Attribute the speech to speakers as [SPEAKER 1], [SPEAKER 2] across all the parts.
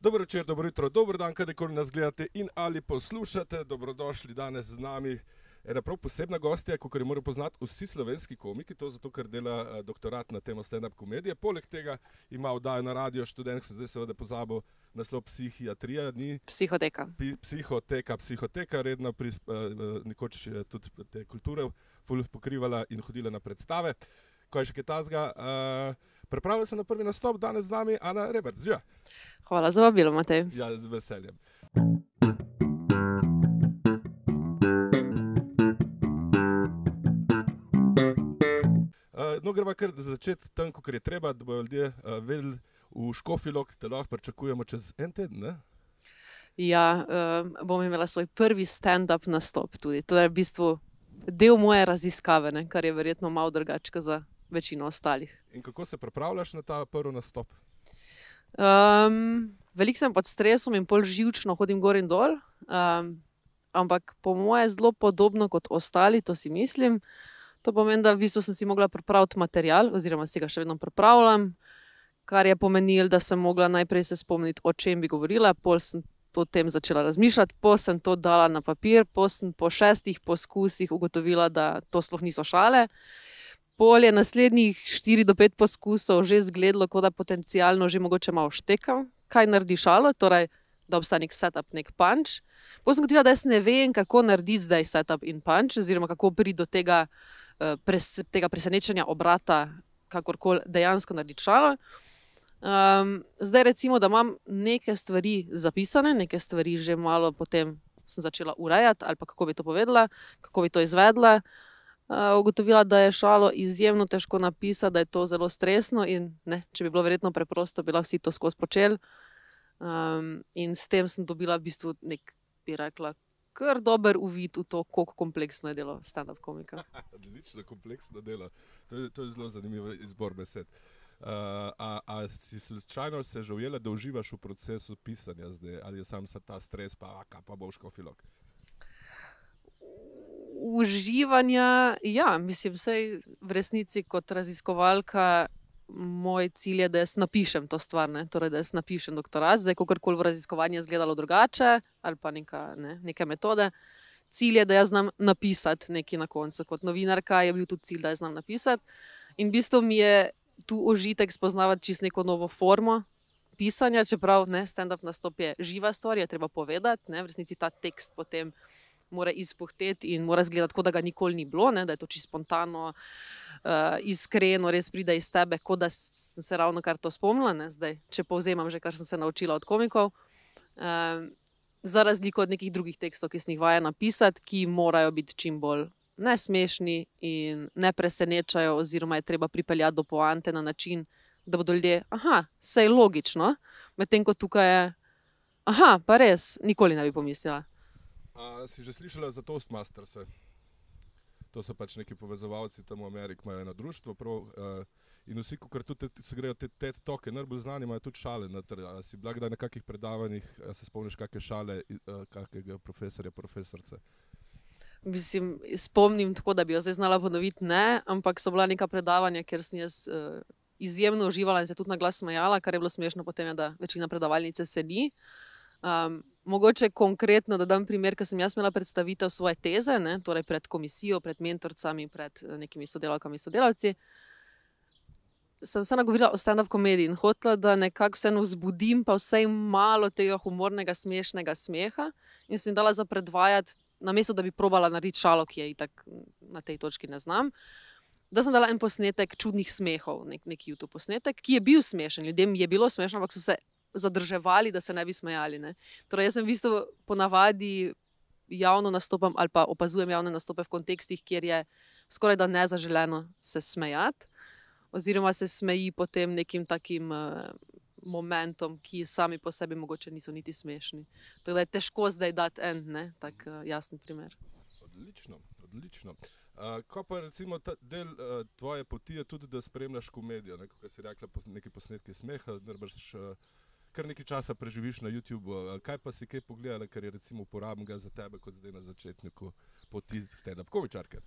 [SPEAKER 1] Dobro večer, dobro jutro, dobro dan, kadarkoli nas gledate in ali poslušate. Dobrodošli danes z nami. Ena prav posebna gostja, kot jo morajo poznati vsi slovenski komiki, to zato, ker dela doktorat na temo stand-up komedije. Poleg tega ima oddajo na Radio Študent, se zdaj seveda pozabil naslov Psihiatrija, ni?
[SPEAKER 2] Psihoteka.
[SPEAKER 1] Psihoteka, redno nekoč tudi te kulture ful pokrivala in hodila na predstave. Ko je še kaj tazga, pripravljam se na prvi nastop, danes z nami Ana Reberc. Živa.
[SPEAKER 2] Hvala za vabilo, Matej.
[SPEAKER 1] Ja, z veseljem. No, greva kar začeti tam, kakor je treba, da bojo ljudje vedeli, v Škofji Loki te lahko pričakujemo čez en teden, ne?
[SPEAKER 2] Ja, bom imela svoj prvi stand-up nastop tudi. To je v bistvu del moje raziskave, ne, kar je verjetno malo drugače kot za večino ostalih.
[SPEAKER 1] In kako se pripravljaš na ta prvi nastop?
[SPEAKER 2] Veliko sem pod stresom in pol živčno hodim gor in dol, ampak po moje zelo podobno kot ostali, to si mislim. To pomeni, da v bistvu sem si mogla pripraviti material, oziroma si ga še vedno pripravljam, kar je pomenilo, da sem mogla najprej se spomniti, o čem bi govorila, pol sem o tem začela razmišljati, pol sem to dala na papir, pol sem po 6 poskusih ugotovila, da to sploh niso šale. Pol je naslednjih 4 do 5 poskusov že izgledalo, kot da potencialno že mogoče malo štekam, kaj naredi šalo, torej da obstaja nek setup, nek punch. Pol sem gotovila, da jaz ne vem, kako narediti zdaj setup in punch, oziroma kako priti do tega presenečenja obrata, kakorkoli dejansko narediti šalo. Zdaj recimo, da imam neke stvari zapisane, neke stvari že malo potem sem začela urejati, ali pa kako bi to povedala, kako bi to izvedla. Ugotovila, da je šalo izjemno težko napisati, da je to zelo stresno in ne, če bi bilo verjetno preprosto, bi lahko vsi to skozi počeli. In s tem sem dobila v bistvu nek, bi rekla, kar dober uvid v to, koliko kompleksno je delo stand-up komika.
[SPEAKER 1] Odlično kompleksno delo. To je zelo zanimiv izbor besed. A si slučajno se že ujela, da uživaš v procesu pisanja zdaj, ali je sam ta stres, pa bo v Škofji Loki?
[SPEAKER 2] Uživanja, ja, mislim, saj v resnici kot raziskovalka moj cilj je, da jaz napišem to stvar, ne? Torej, da jaz napišem doktorat, zdaj kakorkoli v raziskovanju je izgledalo drugače, ali pa neke metode. Cilj je, da jaz znam napisati nekaj na koncu. Kot novinarka je bil tudi cilj, da jaz znam napisati. In v bistvu mi je tu užitek spoznavati čisto neko novo formo pisanja, čeprav ne, stand-up nastop je živa stvar, je treba povedati, ne? V resnici ta tekst potem mora izpuhteti in mora izgledati, kot da ga nikoli ni bilo, ne? Da je to čisto spontano, iskreno, res pride iz tebe, kot da sem se ravno kar to spomnila, ne? Zdaj, če povzemam že, kar sem se naučila od komikov. Za razliko od nekih drugih tekstov, ki sem jih vajena pisati, ki morajo biti čim bolj nesmešni in ne presenečajo, oziroma je treba pripeljati do poante na način, da bodo ljudje, saj logično, medtem ko tukaj je, pa res, nikoli ne bi pomislila.
[SPEAKER 1] Si že slišala za Toastmasters? To so pač neki povezovalci tam v Ameriki, imajo eno društvo prav, in vsi, kakor tudi se grejo te TED Talke, najbolj znani imajo tudi šale. A si bila kdaj na kakih predavanjih, se spomniš kakšne šale, kakega profesorja, profesorce?
[SPEAKER 2] Mislim, spomnim tako, da bi jo zdaj znala ponoviti, ne, ampak so bila neka predavanja, kjer sem jaz izjemno uživala in se tudi na glas smejala, kar je bilo smešno potem, da večina predavalnice sedi. Mogoče konkretno, da dam primer, ker sem jaz imela predstavitev svoje teze, ne, torej pred komisijo, pred mentorcami, pred nekimi sodelavkami, sodelavci. Sem se nagovorila o stand-up komediji in hotela, da nekako vseeno vzbudim pa vsaj malo tega humornega, smešnega smeha in sem dala za predvajati, namesto da bi probala narediti šalo, ki je itak na tej točki ne znam, da sem dala en posnetek čudnih smehov, nek YouTube posnetek, ki je bil smešen, ljudem je bilo smešno, ampak so se zadrževali, da se ne bi smejali, ne. Torej, jaz sem v bistvu ponavadi javno nastopam ali pa opazujem javne nastope v kontekstih, kjer je skoraj da nezaželeno se smejati, oziroma se smeji potem nekim takim momentom, ki sami po sebi mogoče niso niti smešni. Tako da je težko zdaj dati en tak jasen primer.
[SPEAKER 1] Odlično, odlično. Ko pa recimo ta del tvoje poti je tudi, da spremljaš komedijo, ne, kot si rekla, neki posnetki smeha, najbrž kar nekaj časa preživiš na YouTubu. Kaj pa si kaj pogledala, kar je recimo uporabnega za tebe, kot zdaj na začetniku poti stand-up komičarke?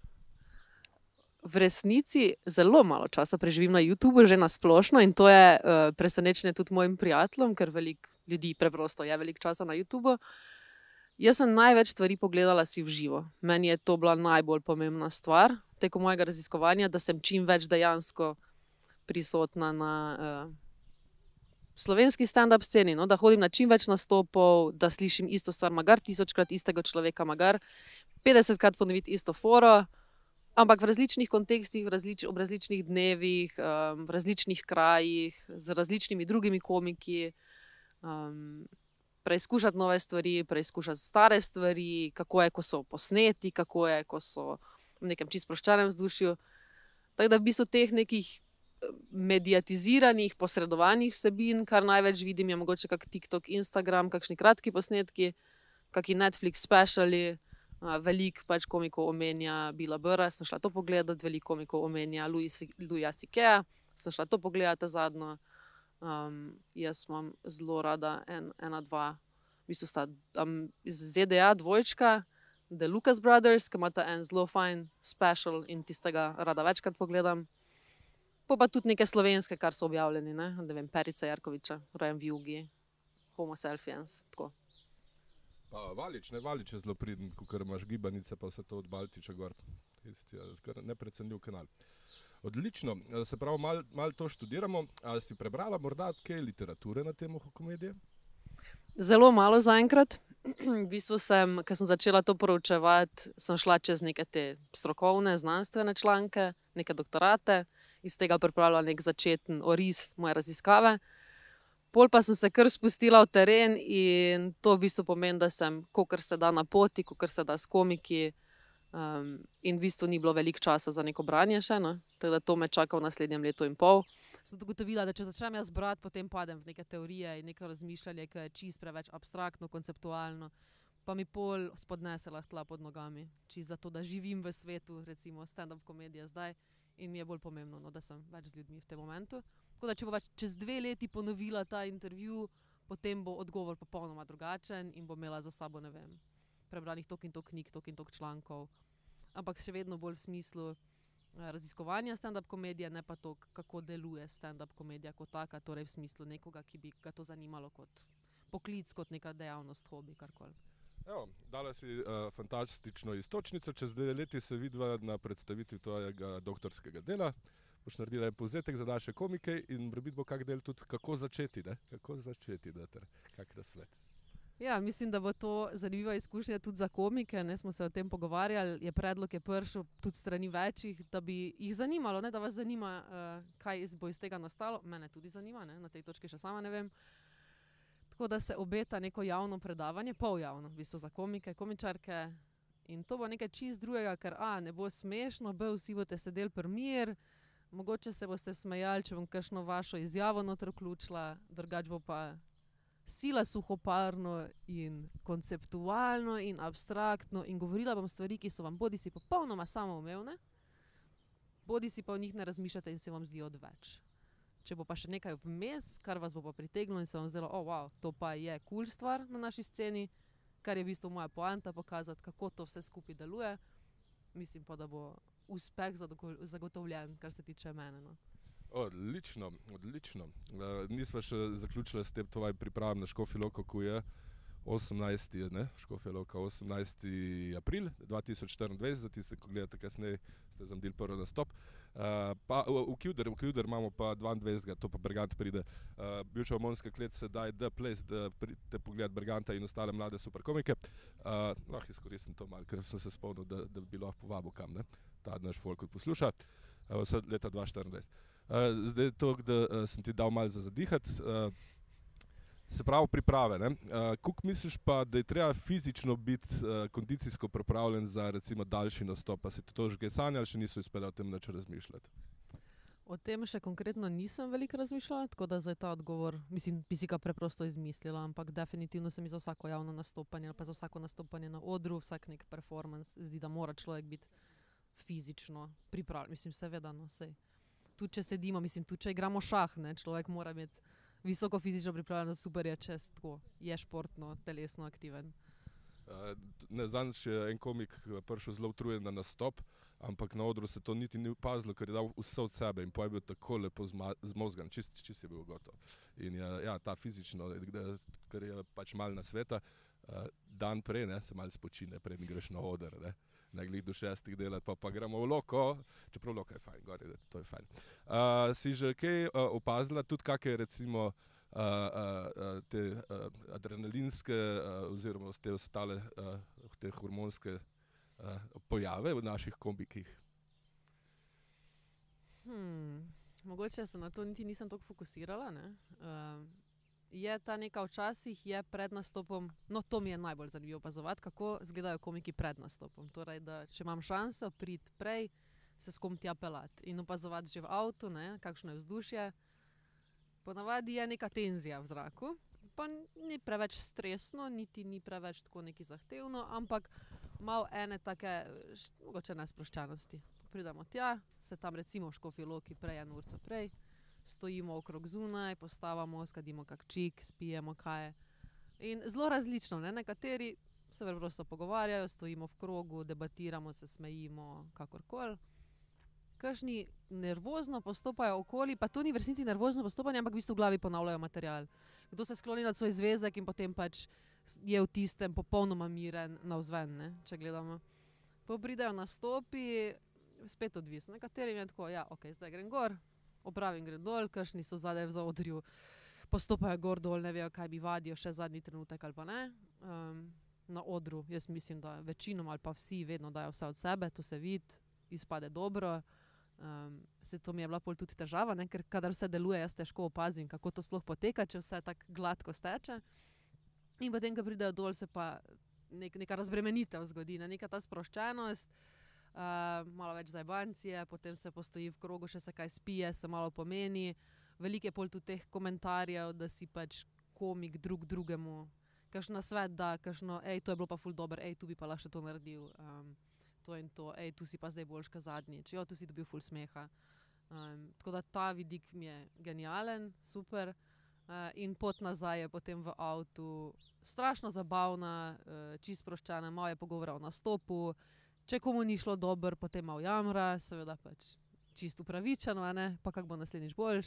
[SPEAKER 2] v resnici zelo malo časa preživim na YouTubu, že na splošno, in to je presenečenje tudi mojim prijateljem, ker veliko ljudi preprosto je veliko časa na YouTubu. Jaz sem največ stvari pogledala si v živo. Meni je to bila najbolj pomembna stvar tekom mojega raziskovanja, da sem čim več dejansko prisotna na slovenski stand-up sceni, no? Da hodim na čim več nastopov, da slišim isto stvar, magar 1000-krat istega človeka, magar 50-krat ponoviti isto foro, ampak v različnih kontekstih, ob različnih dnevih, v različnih krajih, z različnimi drugimi komiki, preizkušati nove stvari, preizkušati stare stvari, kako je, ko so posneti, kako je, ko so v nekem čisto sproščenem vzdušju. Tako da v bistvu teh nekih mediatiziranih, posredovanih vsebin, kar največ vidim, je mogoče kak TikTok, Instagram, kakšni kratki posnetki, kaki Netflix speciali, veliko pač komikov omenja Billa Burra, sem šla to pogledat, veliko komikov omenja Louisa C.K., sem šla to pogledat zadnjo. Jaz imam zelo rada ena, dva, v bistvu sta iz ZDA dvojčka, The Lucas Brothers, ki imata en zelo fajn special in tistega rada večkrat pogledam. Pa tudi neke slovenske, kar so objavljeni, ne vem, Perica Jerkoviča, rojen v Jugi, Homo Sapiens, tako.
[SPEAKER 1] Pa Valič je zelo priden, ker imaš gibanice, pa vse to od Baltiča gor. Kar neprecenljiv kanal. Odlično, se pravi, malo to študiramo. Ali si prebrala morda kaj literature na temo komedije?
[SPEAKER 2] Zelo malo zaenkrat. V bistvu ko sem začela to proučevati, sem šla čez neke te strokovne, znanstvene članke, neke doktorate, iz tega pripravila nek začeten oris moje raziskave. Pol pa sem se kar spustila v teren in to v bistvu pomeni, da sem kolikor se da na poti, kolikor se da s komiki, in v bistvu ni bilo veliko časa za neko branje še, no? Tako da to me čaka v naslednjem letu in pol. Sem ugotovila, da če začnem jaz brati, potem padem v neke teorije in neko razmišljanje, ki je čisto preveč abstraktno, konceptualno, pa mi pol spodnese lahko tla pod nogami. Čisto zato, da živim v svetu, recimo stand-up komedije zdaj, in mi je bolj pomembno, no, da sem več z ljudmi v tem momentu. Tako da če bo čez 2 leti ponovila ta intervju, potem bo odgovor popolnoma drugačen in bo imela za sabo, ne vem, prebranih toliko in toliko knjig, toliko in toliko člankov. Ampak še vedno bolj v smislu raziskovanja stand-up komedije, ne pa to, kako deluje stand-up komedija kot taka, torej v smislu nekoga, ki bi ga to zanimalo kot poklic, kot neka dejavnost, hobi, karkoli.
[SPEAKER 1] Evo, dala si fantastično iztočnico, čez 2 leti se vidva na predstavitvi tvojega doktorskega dela. Boš naredila en povzetek za naše komike in morebiti bo kak del tudi kako začeti, ne? Kako začeti, kak nasvet.
[SPEAKER 2] Ja, mislim, da bo to zanimiva izkušnja tudi za komike, ne, smo se o tem pogovarjali, predlog je prišel tudi strani večjih, da bi jih zanimalo, ne, da vas zanima, kaj bo iz tega nastalo. Mene tudi zanima, ne, na tej točki še sama ne vem. Tako da se obeta neko javno predavanje, poljavno, v bistvu za komike, komičarke, in to bo nekaj čisto drugega, ker ne bo smešno, vsi boste sedeli pri mir, mogoče se boste smejali, če bom kakšno vašo izjavo noter vključila, drugače bo pa sila suhoparno in konceptualno in abstraktno in govorila bom stvari, ki so vam bodisi popolnoma samoumevne, bodisi pa o njih ne razmišljate in se vam zdijo odveč. Če bo pa še nekaj vmes, kar vas bo pa pritegnilo in se vam zdelo, wow, to pa je cool stvar na naši sceni, kar je v bistvu moja poanta, pokazati, kako to vse skupaj deluje, mislim pa, da bo uspeh zagotovljen, kar se tiče mene, no.
[SPEAKER 1] Odlično. Nisva še zaključila s tem tvojim pripravam na Škofjo Loko, ko je 18. ne? Škofja Loka, 18. april 2024, za tiste, ko gledate kasneje, ste zamudili prvi nastop. Pa v Kjuder imamo pa 22. to pa Bergant pride. Bivša Omonska klet sedaj The Place, da pridete pogledat Berganta in ostale mlade superkomike. Lahko izkoristim to malo, ker sem se spomnil, da bi lahko povabil kam, ne? Ta naš folk posluša. Vse leta 2024. Zdaj to, da sem ti dal malo za zadihati. Se pravi priprave, ne? Koliko misliš pa, da je treba fizično biti kondicijsko pripravljen za recimo daljši nastop? Pa si to že kaj sanjali, še niso uspeli o tem nič razmišljati?
[SPEAKER 2] O tem še konkretno nisem veliko razmišljala, tako da zdaj ta odgovor, mislim, bi si ga preprosto izmislila, ampak definitivno se mi za vsako javno nastopanje ali pa za vsako nastopanje na odru, vsak nek performance, zdi, da mora človek biti fizično pripravljen. Mislim, seveda, no, sej. Tudi če sedimo, mislim, tudi če igramo šah, ne, človek mora imeti visoko fizično pripravljeno, super je, če je športno, telesno aktiven.
[SPEAKER 1] Zadnjič je en komik prišel zelo utrujen na nastop, ampak na odru se to niti ni opazilo, ker je dal vse od sebe in pa je bil tako lepo zmozgan, čist je bil gotov. In ja, ta fizično, ker je pač malo na sveta, dan prej, ne, se malo spočine, preden greš na oder, ne glih do 6 delati, pa gremo v loko, čeprav loka je fajn, gor je, to je fajn. Si že kaj opazila tudi kakšne recimo te adrenalinske oziroma te ostale te hormonske pojave v naših komikih?
[SPEAKER 2] Mogoče se na to niti nisem toliko fokusirala, ne. Je ta neka včasih je pred nastopom, no to mi je najbolj zanimivo opazovati, kako izgledajo komiki pred nastopom. Torej, da če imam šanso priti prej, se s kom tja pelati in opazovati že v avtu, ne, kakšno je vzdušje. Ponavadi je neka tenzija v zraku, pa ni preveč stresno, niti ni preveč tako neki zahtevno, ampak malo ene take, mogoče nesproščenosti. Pridemo tja, se tam recimo v Škofji Loki prej, 1 urico prej, stojimo okrog zunaj, postavamo, skadimo kak čik, spijemo kaj. In zelo različno, ne, nekateri se preprosto pogovarjajo, stojimo v krogu, debatiramo, se smejimo, kakorkoli. Kakšni nervozno postopajo okoli, pa to ni v resnici nervozno postopanje, ampak v bistvu v glavi ponavljajo material. Kdo se skloni nad svoj zvezek in potem pač je v tistem popolnoma miren navzven, ne, če gledamo. Po pridejo nastopi, spet odvisno. Nekaterim je tako, ja, ok, zdaj grem gor, opravim, grem dol, kakšni so zadaj v zaodrju, postopajo gor dol, ne vejo, kaj bi vadijo še zadnji trenutek ali pa ne. Na odru, jaz mislim, da večinoma ali pa vsi vedno dajo vse od sebe, to se vidi, izpade dobro. Se to mi je bila pol tudi težava, ne? Ker kadar vse deluje, jaz težko opazim, kako to sploh poteka, če vse tako gladko steče. In potem, ko pridejo dol, se pa neka razbremenitev zgodi, neka ta sproščenost, malo več zajbancije, potem se postoji v krogu, še se kaj spije, se malo pomeni. Veliko je pol tudi teh komentarjev, da si pač komik drug drugemu kakšen nasvet da, kakšno, to je bilo pa ful dobro, tu bi pa lahko še to naredil. To in to, tu si pa zdaj boljš kot zadnjič, tu si dobil ful smeha. Tako da ta vidik mi je genialen, super. In pot nazaj je potem v avtu strašno zabavna, čisto sproščena, malo je pogovora o nastopu. Če komu ni šlo dobro, potem malo jamra, seveda pač čisto upravičeno, ne, pa kako bo naslednjič boljš.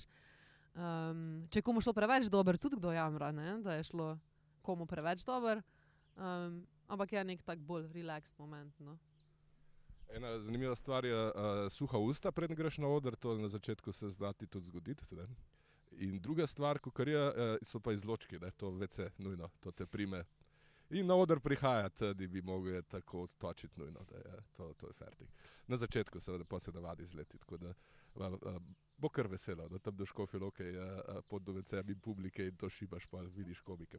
[SPEAKER 2] Če komu šlo preveč dobro, tudi kdo jamra, ne, da je šlo komu preveč dobro. Ampak je nek tak bolj relaxed moment, no.
[SPEAKER 1] Ena zanimiva stvar je suha usta, preden greš na oder, to na začetku se zna ti tudi zgoditi. Ne? In druga stvar, kakor je, so pa izločki, ne? To WC, nujno, to te prime. In na oder prihaja, tudi bi mogel tako odtočiti nujno, da je to je fertik. Na začetku seveda pa se navadi izleti, tako da bo kar veselo, da tam do Škofje Loke je pot do WC in publike in to šibaš, pa vidiš komike.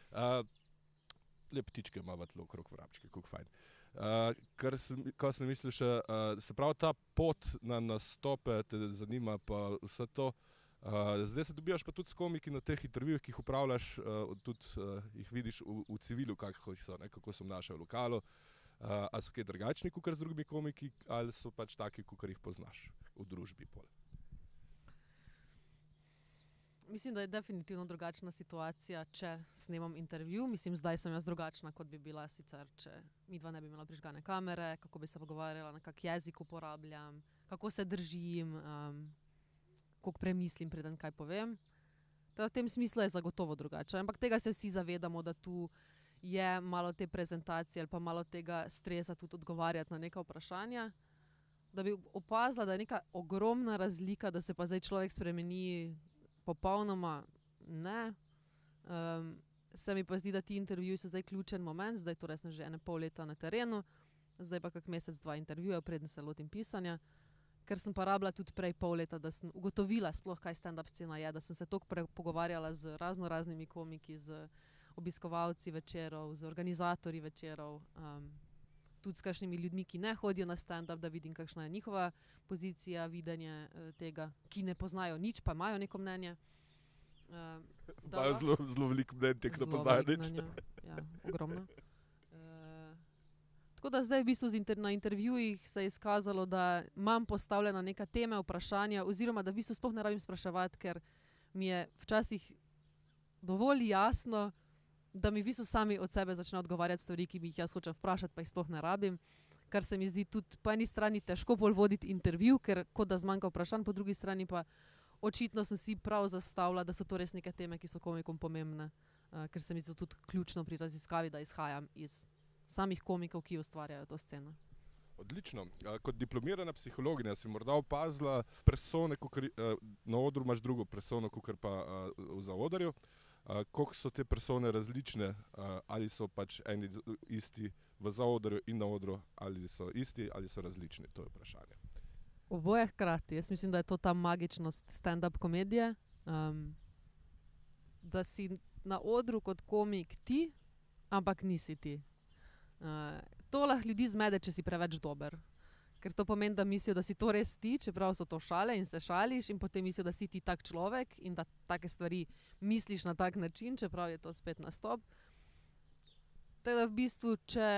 [SPEAKER 1] Le ptičke imava tlo okrog vrabčke, kako fajn. Ko sem mislil še, se pravi ta pot na nastope te zanima pa vse to. Zdaj se dobivaš pa tudi s komiki na teh intervjujih, ki jih upravljaš, tudi jih vidiš v civilu, kako so, ne, kako so naše v lokalu. A so kaj drugačni kakor z drugimi komiki ali so pač taki, kakor jih poznaš v družbi pol?
[SPEAKER 2] Mislim, da je definitivno drugačna situacija, če snemam intervju. Mislim, zdaj sem jaz drugačna, kot bi bila sicer, če midva ne bi imela prižgane kamere, kako bi se pogovarjala, na kak jezik uporabljam, kako se držim, koliko premislim, preden kaj povem. V tem smislu je zagotovo drugače. Ampak tega se vsi zavedamo, da tu je malo te prezentacije ali pa malo tega stresa tudi odgovarjati na neka vprašanja. Da bi opazila, da je neka ogromna razlika, da se pa zdaj človek spremeni popolnoma, ne. Se mi pa zdi, da ti intervjuji so zdaj ključen moment, zdaj torej sem že 1,5 leta na terenu, zdaj pa kak mesec, 2 intervjujev, preden se lotim pisanja, ker sem pa rabila tudi prej pol leta, da sem ugotovila sploh, kaj stand-up scena je, da sem se toliko pogovarjala z raznimi komiki, z obiskovalci večerov, z organizatorji večerov, tudi s kakšnimi ljudmi, ki ne hodijo na stand-up, da vidim, kakšna je njihova pozicija, videnje tega, ki ne poznajo nič, pa imajo neko mnenje.
[SPEAKER 1] Imajo zelo veliko mnenj, ki ne poznajo nič.
[SPEAKER 2] Ja, ogromno. Tako da zdaj v bistvu na intervjujih se je izkazalo, da imam postavljena neka teme, vprašanja, oziroma da v bistvu sploh ne rabim spraševati, ker mi je včasih dovolj jasno, da mi v bistvu sami od sebe začne odgovarjati stvari, ki bi jih jaz hočem vprašati, pa jih sploh ne rabim, kar se mi zdi tudi po eni strani težko bolj voditi intervju, ker kot da zmanjka vprašanj, po drugi strani pa očitno sem si prav zastavila, da so to res neke teme, ki so komikom pomembne, ker se mi zdi tudi ključno pri raziskavi, da izhajam iz samih komikov, ki ustvarjajo to sceno.
[SPEAKER 1] Odlično. Kot diplomirana psihologinja si morda opazila persone, na odru imaš drugo persono, kakor pa v zaodrju. Koliko so te persone različne, ali so pač eni isti v zaodrju in na odru, ali so isti ali so različni, to je vprašanje.
[SPEAKER 2] Oboje hkrati. Jaz mislim, da je to ta magičnost stand-up komedije, da si na odru kot komik ti, ampak nisi ti. To lahko ljudi zmede, če si preveč dober. Ker to pomeni, da mislijo, da si to res ti, čeprav so to šale in se šališ in potem mislijo, da si ti tak človek in da take stvari misliš na tak način, čeprav je to spet nastop. Tako da v bistvu,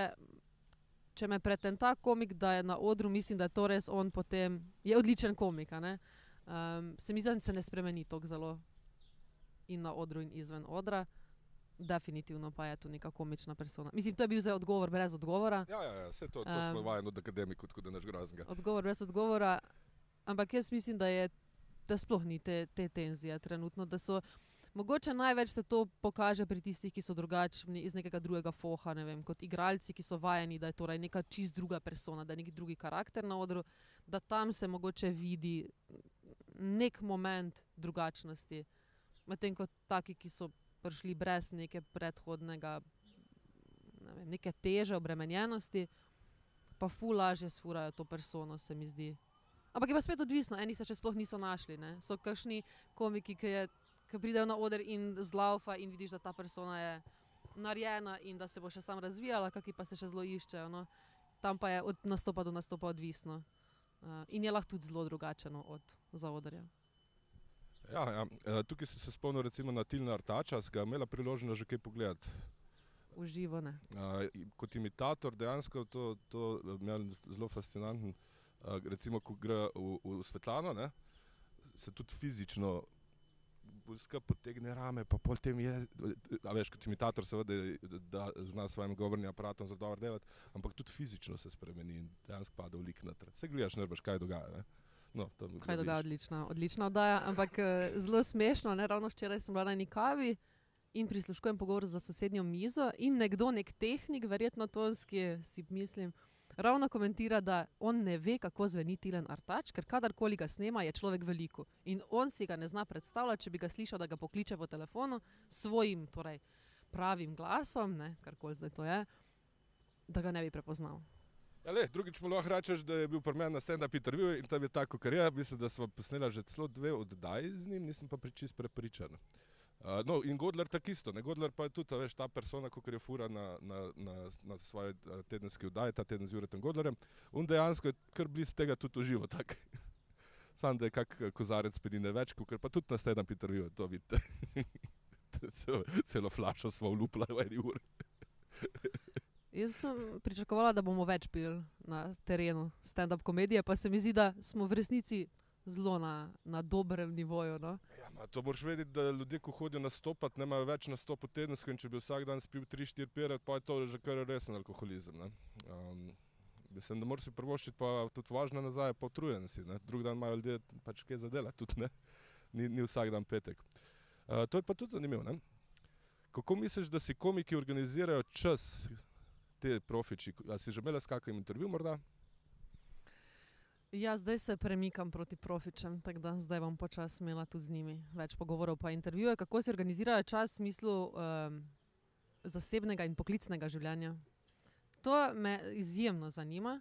[SPEAKER 2] če me pretenta komik, da je na odru, mislim, da je to res on, potem je odličen komik, a ne? Se mi zdi, da se ne spremeni toliko zelo in na odru in izven odra. Definitivno pa je tu neka komična persona. Mislim, to je bil zdaj odgovor brez odgovora.
[SPEAKER 1] Ja, vse to smo vajeni od akademikov, tako da nič groznega.
[SPEAKER 2] Odgovor brez odgovora, ampak jaz mislim, da sploh ni te tenzije trenutno, da so, mogoče največ se to pokaže pri tistih, ki so drugačni iz nekega drugega foha, ne vem, kot igralci, ki so vajeni, da je torej neka čist druga persona, da je nek drugi karakter na odru, da tam se mogoče vidi nek moment drugačnosti, medtem kot taki, ki so prišli brez neke predhodnega, ne vem, neke teže, obremenjenosti, pa ful lažje sfurajo to persono, se mi zdi. Ampak je pa spet odvisno, eni se še sploh niso našli, ne. So kakšni komiki, ki pridejo na oder in zlaufa in vidiš, da ta persona je narejena in da se bo še sam razvijala, kaki pa se še zelo iščejo, no. Tam pa je od nastopa do nastopa odvisno. In je lahko tudi zelo drugačeno od zaodrja.
[SPEAKER 1] Ja. Tukaj si se spomnil recimo na Tilna Artača, si ga imela priložnost že kaj pogledati?
[SPEAKER 2] V živo ne.
[SPEAKER 1] Kot imitator dejansko to imel zelo fascinanten, recimo ko gre v Svetlano, ne, se tudi fizično potegne rame, pa pol tem je, a veš, kot imitator seveda, da zna s svojim govornim aparatom zelo dobro delati, ampak tudi fizično se spremeni in dejansko pade v lik noter. Saj gledaš, ne veš, kaj dogaja, ne? No,
[SPEAKER 2] kaj dogaja, odlična oddaja, ampak zelo smešno, ne, ravno včeraj sem bila na eni kavi in prisluškujem pogovor za sosednjo mizo in nekdo, nek tehnik, verjetno tonski, si mislim, ravno komentira, da on ne ve, kako zveni Tilen Artač, ker kadarkoli ga snema, je človek veliko. In on si ga ne zna predstavljati, če bi ga slišal, da ga pokliče po telefonu svojim, torej pravim glasom, ne, karkoli zdaj to je, da ga ne bi prepoznal.
[SPEAKER 1] Ja, drugič mu lahko rečeš, da je bil pri meni na stand-up intervjuju in tam je tako, kar je. Mislim, da sva posnela že celo 2 oddaji z njim, nisem pa čist prepričan. No, in Godler tako isto, ne. Godler pa je tudi, veš, ta persona, kakor je fura na svoje tedenski oddaji, ta teden z Juretom Godlerjem. On dejansko je kar blizu tega tudi uživo, tak. Sam, da je kak kozarec penine več, kakor pa tudi na stand-up intervjuju, to vidite. Celo flašo sva vlupila v eni uri.
[SPEAKER 2] Jaz sem pričakovala, da bomo več pili na terenu stand-up komedije, pa se mi zdi, da smo v resnici zelo na dobrem nivoju, no.
[SPEAKER 1] Ja, to moraš vedeti, da ljudje, ko hodijo nastopati, nemajo več nastopov tedensko in če bi vsak dan spil 3, 4, 5, pa je to že kar resen alkoholizem, ne. Mislim, da moraš si privoščiti pa tudi važno nazaj, pa utrujen si, ne. Drug dan imajo ljudje pač kaj za delati tudi, ne. Ni vsak dan petek. To je pa tudi zanimivo, ne. Kako misliš, da si komiki organizirajo čas, te profiči? A si že imela s kakim intervju morda?
[SPEAKER 2] Ja, zdaj se premikam proti profičem, tako da zdaj bom počas imela tudi z njimi več pogovorov pa intervjuje. Kako si organizirajo čas v smislu zasebnega in poklicnega življenja? To me izjemno zanima.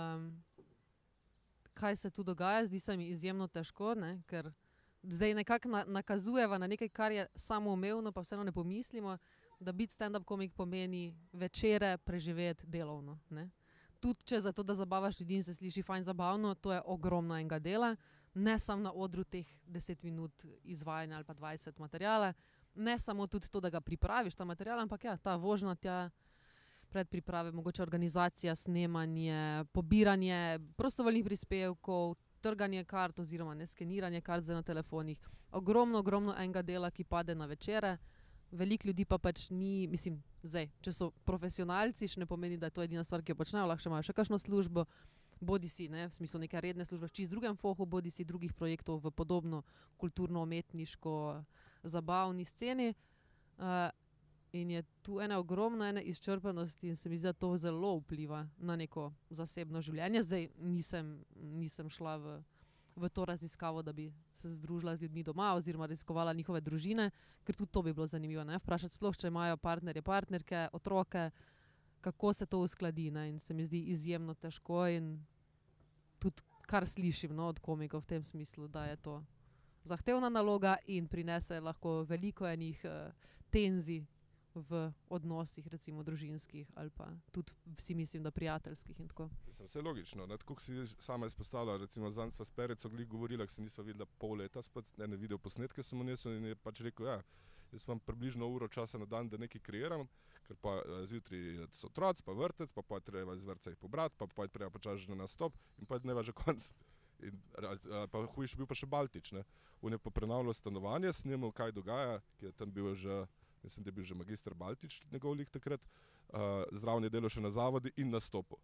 [SPEAKER 2] Kaj se tu dogaja, zdi se mi izjemno težko, ne, ker zdaj nekako nakazujeva na nekaj, kar je samoumevno, pa vseeno ne pomislimo, da biti stand-up komik pomeni večere preživeti delovno, ne. Tudi če zato, da zabavaš ljudi in se sliši fajn zabavno, to je ogromno enega dela, ne samo na odru teh 10 minut izvajanja ali pa 20 materijala, ne samo tudi to, da ga pripraviš, ta material, ampak ja, ta vožnja tja, predpriprave, mogoče organizacija, snemanje, pobiranje prostovoljnih prispevkov, trganje kart oziroma ne skeniranje kart zdaj na telefonih. Ogromno enega dela, ki pade na večere. Veliko ljudi pa pač ni, mislim, Zdaj, če so profesionalci, še ne pomeni, da je to edina stvar, ki jo počnejo, lahko še imajo še kakšno službo, bodi si, ne, v smislu neke redne službe v čist drugem fohu, bodi si drugih projektov v podobno kulturno-umetniško zabavni sceni. In je tu ena ogromna izčrpanost in se mi zdi, da to zelo vpliva na neko zasebno življenje. Zdaj nisem šla v to raziskavo, da bi se združila z ljudmi doma oziroma raziskovala njihove družine, ker tudi to bi bilo zanimivo, ne? Vprašati sploh, če imajo partnerje, partnerke, otroke, kako se to uskladi, ne? In se mi zdi izjemno težko in tudi kar slišim, no, od komikov v tem smislu, da je to zahtevna naloga in prinese lahko veliko enih tenzij v odnosih, recimo družinskih ali pa tudi vsi mislim, da prijateljskih in tako.
[SPEAKER 1] Mislim, vse logično, ne? Tako si sama izpostavila, recimo zanj sva s Perico govorila, ko se nisva videla pol leta, spet ene video posnetke sem mu nesel in je pač rekel, ja, jaz imam približno uro časa na dan, da nekaj kreiram, ker pa zjutraj so otroci, pa vrtec, pa treba iz vrtca jih pobrati, pa treba počasi na nastop in pa dneva že konc. In, pa hujši bil pa še Baltič, ne? On je pa prenavljal stanovanje, snimal, kaj dogaja, ki je tam bil že, mislim, da je bil že magister Baltič, njegov lik takrat, zraven je delal še na zavodi in nastopu.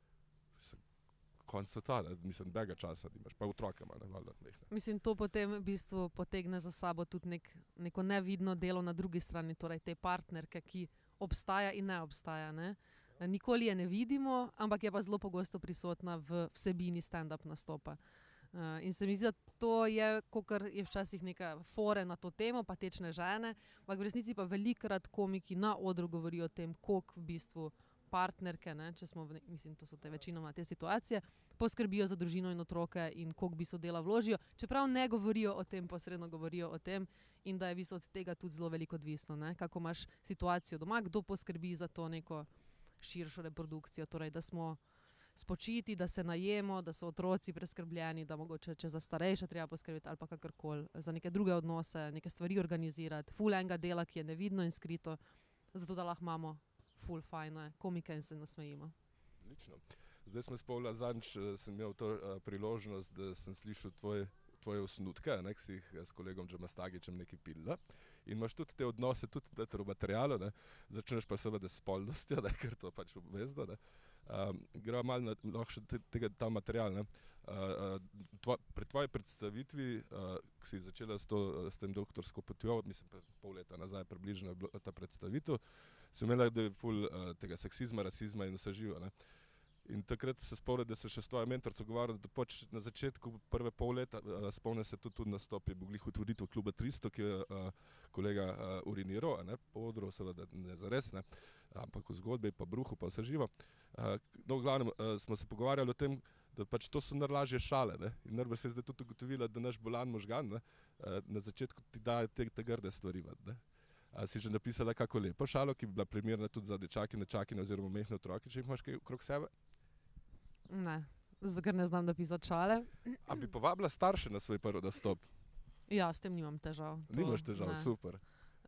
[SPEAKER 1] Konc sveta, mislim, bega časa nimaš, pa otroke ima, ne, valjda, mehne.
[SPEAKER 2] Mislim, to potem v bistvu potegne za sabo tudi neko nevidno delo na drugi strani, torej te partnerke, ki obstaja in ne obstaja, ne. Nikoli je ne vidimo, ampak je pa zelo pogosto prisotna v vsebini stand-up nastopa. In se mi zdi, da to je, kakor je včasih neka fore na to temo, pa tečne žene, ampak v resnici pa velikokrat komiki na odru govorijo o tem, koliko v bistvu partnerke, ne, če smo, mislim, to so te večinoma te situacije, poskrbijo za družino in otroke in koliko v bistvu dela vložijo, čeprav ne govorijo o tem, posredno govorijo o tem in da je v bistvu od tega tudi zelo veliko odvisno, ne, kako imaš situacijo doma, kdo poskrbi za to neko širšo reprodukcijo, torej da smo spočiti, da se najemo, da so otroci preskrbljeni, da mogoče če za starejše treba poskrbeti ali pa kakorkoli, za neke druge odnose, neke stvari organizirati, ful enega dela, ki je nevidno in skrito, zato da lahko imamo ful fajne komike in se nasmejimo.
[SPEAKER 1] Odlično. Zdaj smo spomnila, zadnjič sem imel to priložnost, da sem slišal tvoje osnutke, ne, ki si jih s kolegom Džamastagičem nekaj pila. In imaš tudi te odnose, tudi v materialu, ne. Začneš pa seveda s spolnostjo, ne, ker to pač obvezno, ne. Gremo malo na lahko še ta material, ne. Pri tvoji predstavitvi, ko si začela s tem doktorsko potjo, mislim pa pol leta nazaj približno je bila ta predstavitev, si imela, da je ful tega seksizma, rasizma in vse živo, ne. In takrat se spomnim, da se še s tvojo mentorico govoril, da pač na začetku prve pol leta, spomnim se tudi nastop, je bil glih otvoritev kluba 300, ki je kolega uriniral, ne, po odru, seveda ne zares, ne, ampak v zgodbi pa bruhu pa vse živo. No, v glavnem smo se pogovarjali o tem, da pač to so najlažje šale, ne, in najbrž se je zdaj tudi ugotovila, da naš bolan možgan, ne, na začetku ti daje te grde stvari ven, ne. A si že napisala kako lepo šalo, ki bi bila primerna tudi za dečake, nečakine oziroma mehne otroke, če jih imaš kaj okrog sebe?
[SPEAKER 2] Ne, zato ker ne znam napisati šale.
[SPEAKER 1] A bi povabila starše na svoj prvi nastop?
[SPEAKER 2] Ja, s tem nimam težav.
[SPEAKER 1] Nimaš težav,
[SPEAKER 2] ne.
[SPEAKER 1] super.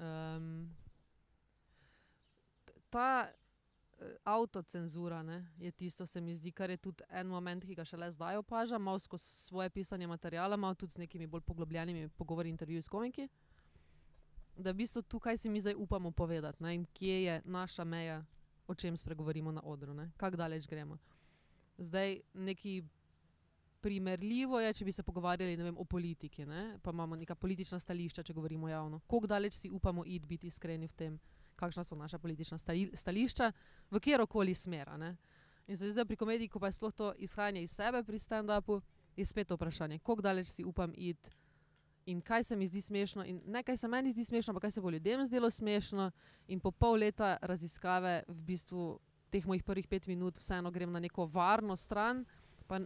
[SPEAKER 2] Ta avtocenzura, ne, je tisto, se mi zdi, kar je tudi en moment, ki ga šele zdaj opažam, malo skozi svoje pisanje materiala, malo tudi z nekimi bolj poglobljenimi pogovori, intervjuji s komiki, da v bistvu tukaj si mi zdaj upamo povedati, ne, in kje je naša meja, o čem spregovorimo na odru, ne, kako daleč gremo. Zdaj, neki primerljivo je, če bi se pogovarjali, ne vem, o politiki, ne? Pa imamo neka politična stališča, če govorimo javno. Koliko daleč si upamo iti, biti iskreni v tem, kakšna so naša politična stališča, v kjerokoli smer, ne? In se zdaj pri komediji, ko pa je sploh to izhajanje iz sebe pri stand-upu, je spet to vprašanje, koliko daleč si upam iti in kaj se mi zdi smešno in ne kaj se meni zdi smešno, pa kaj se bo ljudem zdelo smešno in po pol leta raziskave v bistvu teh mojih prvih 5 minut vseeno grem na neko varno stran, pa...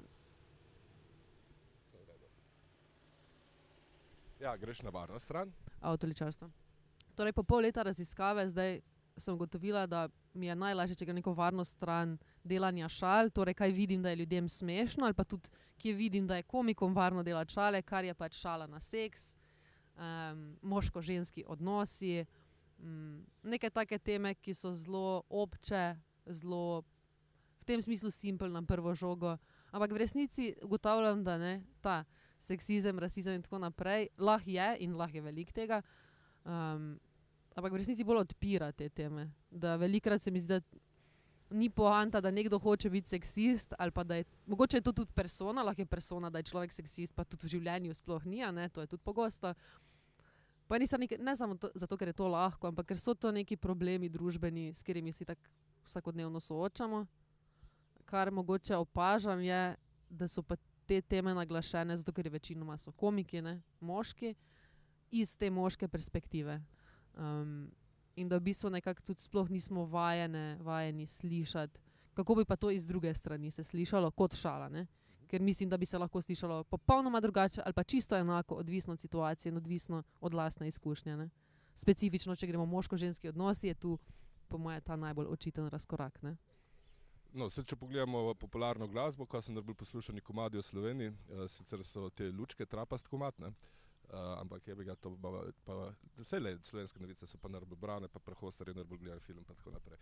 [SPEAKER 1] Ja, greš na varno stran.
[SPEAKER 2] Avtoličarstvo. Torej, po pol leta raziskave zdaj sem ugotovila, da mi je najlažje, če grem neko varno stran delanja šal, torej kaj vidim, da je ljudem smešno, ali pa tudi, kje vidim, da je komikom varno delati šale, kar je pač šala na seks, moško-ženski odnosi, neke take teme, ki so zelo obče, zelo v tem smislu simpel na prvo žogo, ampak v resnici ugotavljam, da ne, ta seksizem, rasizem in tako naprej, lahko je in lahko je veliko tega, ampak v resnici bolj odpira te teme. Da velikrat se mi zdi, da ni poanta, da nekdo hoče biti seksist, ali pa da je, mogoče je to tudi persona, lahko je persona, da je človek seksist, pa tudi v življenju sploh ni, ne, to je tudi pogosto. Pa ne samo zato, ker je to lahko, ampak ker so to neki problemi družbeni, s katerimi si tako vsakodnevno soočamo. Kar mogoče opažam je, da so pa te teme naglašene, zato ker večinoma so komiki, ne, moški, iz te moške perspektive. In da v bistvu nekako tudi sploh nismo vajeni slišati, kako bi pa to iz druge strani se slišalo kot šala, ne? Ker mislim, da bi se lahko slišalo popolnoma drugače ali pa čisto enako, odvisno od situacije in odvisno od lastne izkušnje, ne? Specifično, če gremo moško-ženski odnosi, je tu po moje ta najbolj očiten razkorak, ne?
[SPEAKER 1] No, če pogledamo popularno glasbo, ko so najbolj poslušani komadi v Sloveniji, sicer so te Lučke trapast komad, ne? Ampak je bi ga to, pa vse slovenske novice so pa najbolj brane, pa Prehostar je najbolj gledan film, pa tako naprej.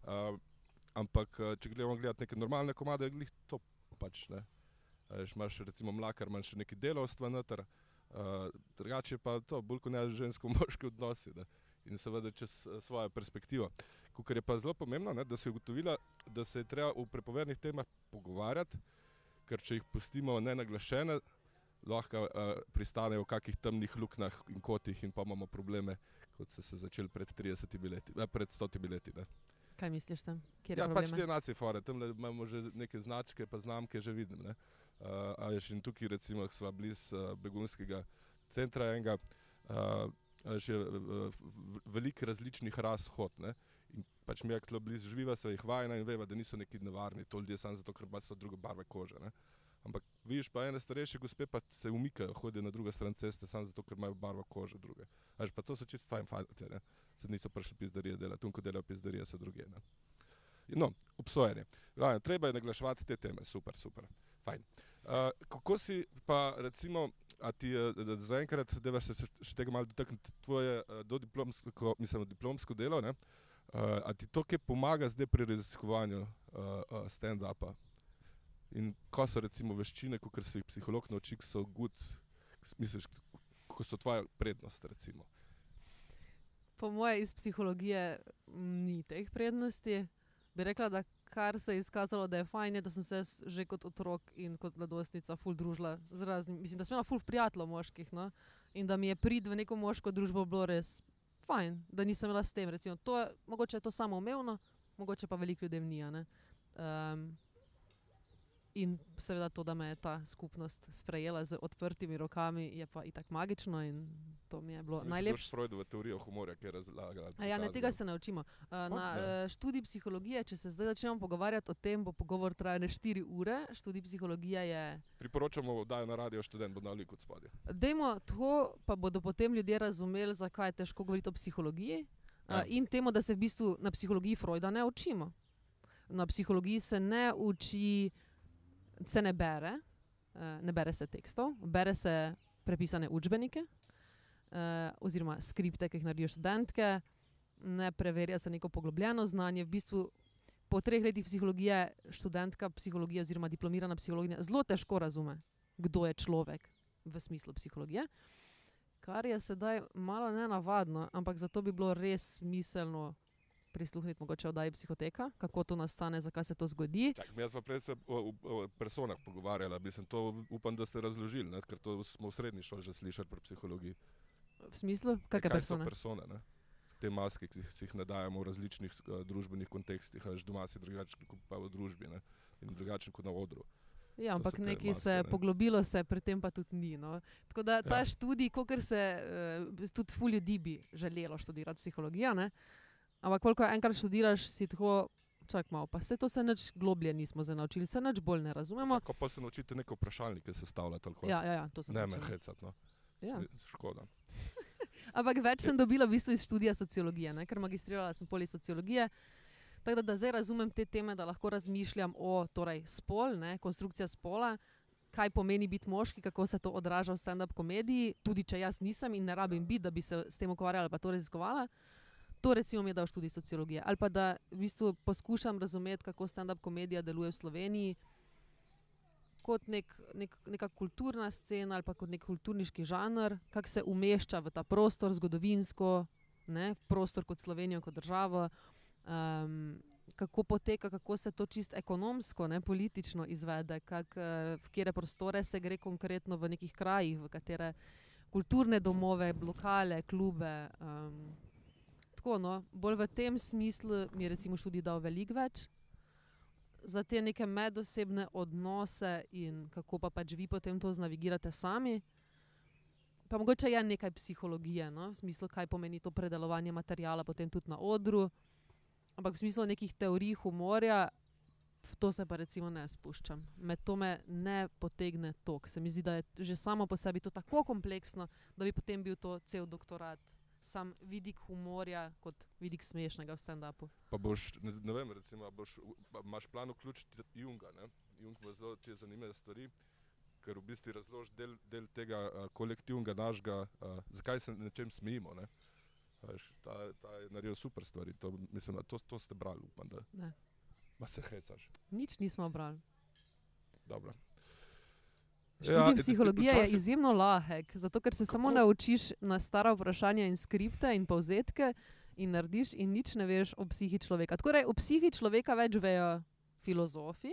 [SPEAKER 1] Ampak, če gledamo gledati neke normalne komade, je glih to pač, ne. Imaš recimo Mlakar, imaš še neki delavstva noter, drugače pa to, bolj kot ne žensko-moški odnosi, ne. In seveda čez svojo perspektivo. Kukor je pa zelo pomembno, ne, da si ugotovila, da se je treba v prepovednih temah pogovarjati, ker če jih pustimo nenaglašene, lahko pristanejo v kakih temnih luknjah in kotih in pa imamo probleme, kot so se začeli pred 100 leti. Ne.
[SPEAKER 2] Kaj misliš tam? Kjer
[SPEAKER 1] Ja,
[SPEAKER 2] je
[SPEAKER 1] pač
[SPEAKER 2] probleme?
[SPEAKER 1] te naci-fore, tamle imamo že neke značke pa znamke že vidim, ne. A veš, in tukaj recimo sva bliz begunskega centra enega, veš, je veliko različnih ras hod, ne. In pač mi, jak tlo blizu živiva, sva jih vajena in veva, da niso neki nevarni to ljudje samo zato, ker so druge barve kože, ne. Ampak vidiš pa ene starejše gospe pa se umikajo, hodijo na drugo stran ceste samo zato, ker imajo barvo kože druge. Veš, pa to so čisto fajn fantje, ne. Se niso prišli pizdarije delati, ko delajo pizdarije so druge, ne. No, obsojanje. Treba je naglaševati te teme, super, fajn. Kako si pa recimo, a ti zaenkrat, dajva se še tega malo dotakniti, tvoje diplomsko delo, ne? A ti to kaj pomaga zdaj pri raziskovanju stand-upa? In ko so recimo veščine, kakor se jih psiholog nauči, so good, misliš, ko so tvoja prednost recimo?
[SPEAKER 2] Po moje iz psihologije ni teh prednosti. Bi rekla, da kar se je izkazalo, da je fajn, je, da sem se že kot otrok in kot mladostnica ful družila z raznim, mislim, da sem imela ful prijateljev moških, no, in da mi je priti v neko moško družbo bilo res fajn, da nisem imela s tem, recimo, mogoče je to samoumevno, mogoče pa veliko ljudem ni, a ne. In seveda to, da me je ta skupnost sprejela z odprtimi rokami, je pa itak magično in to mi je bilo najlepše.
[SPEAKER 1] Freudova teorija humorja, ki je razlagala.
[SPEAKER 2] Ja, ne, tega se ne učimo. Na študij psihologije, če se zdaj začnemo pogovarjati o tem, bo pogovor trajal 4 ure. Študij psihologije je...
[SPEAKER 1] Priporočamo, da je na Radio Študent, bo dal lik od spodaj.
[SPEAKER 2] Dajmo to, pa bodo potem ljudje razumeli, zakaj je težko govoriti o psihologiji. In temu, da se v bistvu na psihologiji Freuda ne učimo. Na psihologiji se ne uči, se ne bere se tekstov, bere se prepisane učbenike, oziroma skripte, ki jih naredijo študentke, ne preverja se neko poglobljeno znanje. V bistvu po 3 letih psihologije študentka psihologije oziroma diplomirana psihologinja zelo težko razume, kdo je človek v smislu psihologije, kar je sedaj malo nenavadno, ampak zato bi bilo res smiselno prisluhniti mogoče oddaji Psihoteka, kako to nastane, zakaj se to zgodi.
[SPEAKER 1] Jaz sva prej se o personah pogovarjala, to upam, da ste razložili, ne? Ker to smo v srednji šoli že slišali pri psihologiji.
[SPEAKER 2] V smislu? Kakšne persone?
[SPEAKER 1] Kaj so persone, ne? Te maske, ki si jih nadajamo v različnih družbenih kontekstih, doma si drugačen kot pa v družbi, ne? In drugačen kot na odru.
[SPEAKER 2] Ja, ampak nekaj se poglobilo se, pri tem pa tudi ni, no. Tako da ta študij, kakor se tudi ful ljudi bi želelo študirati psihologijo, ne. Ampak koliko enkrat študiraš, si tako, čak malo, pa vse to se nič globlje nismo zdaj naučili, se nič bolj ne razumemo.
[SPEAKER 1] Ko pa se naučite neke vprašalnike sestavljati, ali kot?
[SPEAKER 2] Ja, to sem
[SPEAKER 1] naučila. Ne me hecati, no.
[SPEAKER 2] Ja.
[SPEAKER 1] Škoda.
[SPEAKER 2] Ampak več sem dobila v bistvu iz študija sociologije, ne, ker magistrirala sem poli sociologije, tako da zdaj razumem te teme, da lahko razmišljam o, torej, spol, ne, konstrukcija spola, kaj pomeni biti moški, kako se to odraža v stand-up komediji, tudi če jaz nisem in ne rabim biti, da bi se s tem ukvarjala pa to raziskovala. To recimo mi je dal študij sociologije. Ali pa da v bistvu poskušam razumeti, kako stand-up komedija deluje v Sloveniji kot neka kulturna scena ali pa kot nek kulturniški žanr, kako se umešča v ta prostor zgodovinsko, ne, prostor kot Slovenijo, kot državo, kako poteka, kako se to čisto ekonomsko, ne, politično izvede, v katere prostore se gre konkretno v nekih krajih, v katere kulturne domove, lokale, klube. Tako, no, bolj v tem smislu mi je recimo študij dal veliko več. Za te neke medosebne odnose in kako pa pač vi potem to znavigirate sami. Pa mogoče je nekaj psihologije, no? V smislu, kaj pomeni to predelovanje materiala potem tudi na odru. Ampak v smislu nekih teorij humorja, v to se pa recimo ne spuščam. To me ne potegne toliko. Se mi zdi, da je že samo po sebi to tako kompleksno, da bi potem bil to cel doktorat. Sam vidik humorja kot vidik smešnega v stand-upu.
[SPEAKER 1] Pa boš, ne vem, recimo, imaš plan vključiti Junga, ne? Jung bo zelo te zanimive stvari, ker v bistvu razloži del tega kolektivnega našega, zakaj se nečem smijimo, ne? Ta je naredil super stvari, mislim, to ste brali, upam, da.
[SPEAKER 2] Ne.
[SPEAKER 1] Ma se hecaš.
[SPEAKER 2] Nič nismo brali.
[SPEAKER 1] Dobro.
[SPEAKER 2] Študij psihologije je izjemno lahek, zato ker se samo naučiš na stara vprašanja in skripte in povzetke in narediš in nič ne veš o psihi človeka. Tako o psihi človeka več vejo filozofi,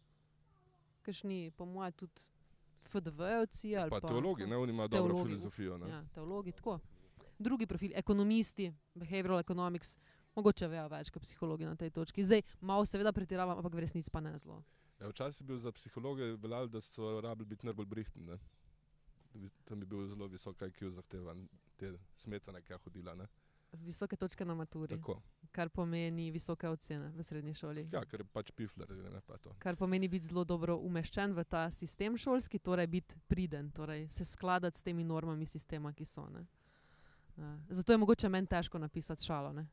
[SPEAKER 2] kakšni, po moje, tudi FDV-ovci ali pa
[SPEAKER 1] teologi, ne, oni imajo dobro filozofijo, ne.
[SPEAKER 2] Ja, teologi, tako. Drugi profil, ekonomisti, behavioral economics, mogoče vejo več kot psihologi na tej točki. Zdaj, malo seveda pretiravam, ampak v resnici pa ne zelo.
[SPEAKER 1] Ja, včasih je bil za psihologe veljalo, da so rabili biti najbolj brihtni, ne. Tam je bil zelo visok IQ zahtevan, te Smetana, ki je hodila, ne.
[SPEAKER 2] Visoke točke na maturi.
[SPEAKER 1] Tako.
[SPEAKER 2] Kar pomeni visoke ocene v srednji šoli.
[SPEAKER 1] Ja, ker je pač pifler, ne, pa to.
[SPEAKER 2] Kar pomeni biti zelo dobro umeščen v ta sistem šolski, torej biti priden, torej se skladati s temi normami sistema, ki so, ne. Zato je mogoče meni težko napisati šalo, ne.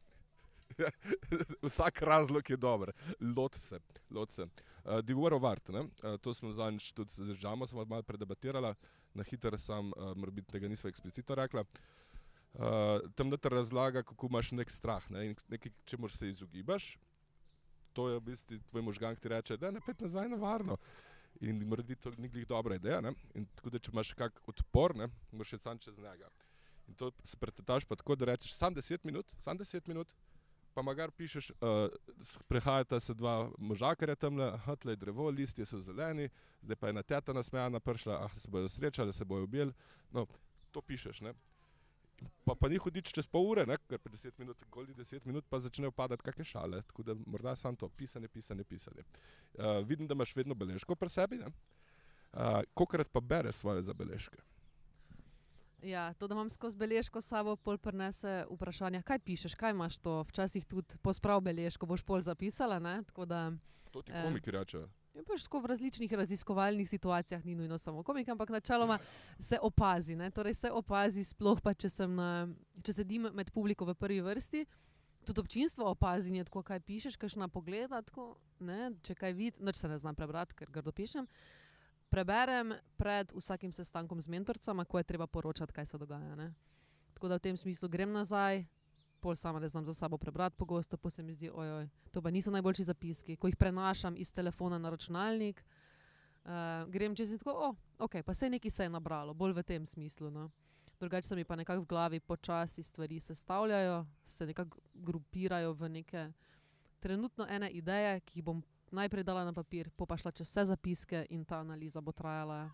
[SPEAKER 1] Vsak razlog je dober. Lot se. The War of Art, ne? To smo zadnjič tudi z Žamo smo malo predebatirala, na hitro sam, morbiti tega nisva eksplicitno rekla. Tam noter razlaga, kako imaš nek strah, ne? In nekaj, čemu se izogibaš, to je v bistvu tvoj možgan, ki ti reče, da ne pet nazaj na varno. In morda to ni glih dobra ideja, ne? In tako da, če imaš kak odpor, ne, moraš še sam čez njega. In to se pretetaš pa tako, da rečeš sam 10 minut, pa magar pišeš, prehajata se dva možakarja tamle, tle je drevo, listje so zeleni, zdaj pa je ena teta nasmejana prišla, se bojo srečali, se bojo objeli, no, to pišeš, ne. Pa ni hudič čez pol ure, ne, ker pa 10 minut, pa začnejo padati kakšne šale, tako da morda samo to, pisanje. Vidim, da imaš vedno beležko pri sebi, ne. Kolikrat pa bereš svoje zabeležke?
[SPEAKER 2] Ja, to, da imam skozi beležko s sabo, pol prinese vprašanja, kaj pišeš, kaj imaš to, včasih tudi posprav beležko, boš pol zapisala, ne, tako da...
[SPEAKER 1] To ti komiki rečejo.
[SPEAKER 2] Ja, pač tako v različnih raziskovalnih situacijah, ni nujno samo komik, ampak načeloma se opazi, ne, torej se opazi sploh pa, če sedim med publiko v prvi vrsti, tudi občinstvo opazi, je tako, kaj pišeš, kakšna pogleda, tako, ne, če kaj vidi, nič se ne znam prebrati, ker grdo pišem. Preberem pred vsakim sestankom z mentorcama, ko je treba poročati, kaj se dogaja, ne. Tako da v tem smislu grem nazaj, pol sama ne znam za sabo prebrati pogosto, pa se mi zdi, to pa niso najboljši zapiski, ko jih prenašam iz telefona na računalnik, grem čez in tako, okej, pa saj nekaj se je nabralo, bolj v tem smislu, no. Drugače se mi pa nekako v glavi počasi stvari sestavljajo, se nekako grupirajo v neke trenutno ene ideje, ki jih bom najprej dala na papir, pa šla čez vse zapiske in ta analiza bo trajala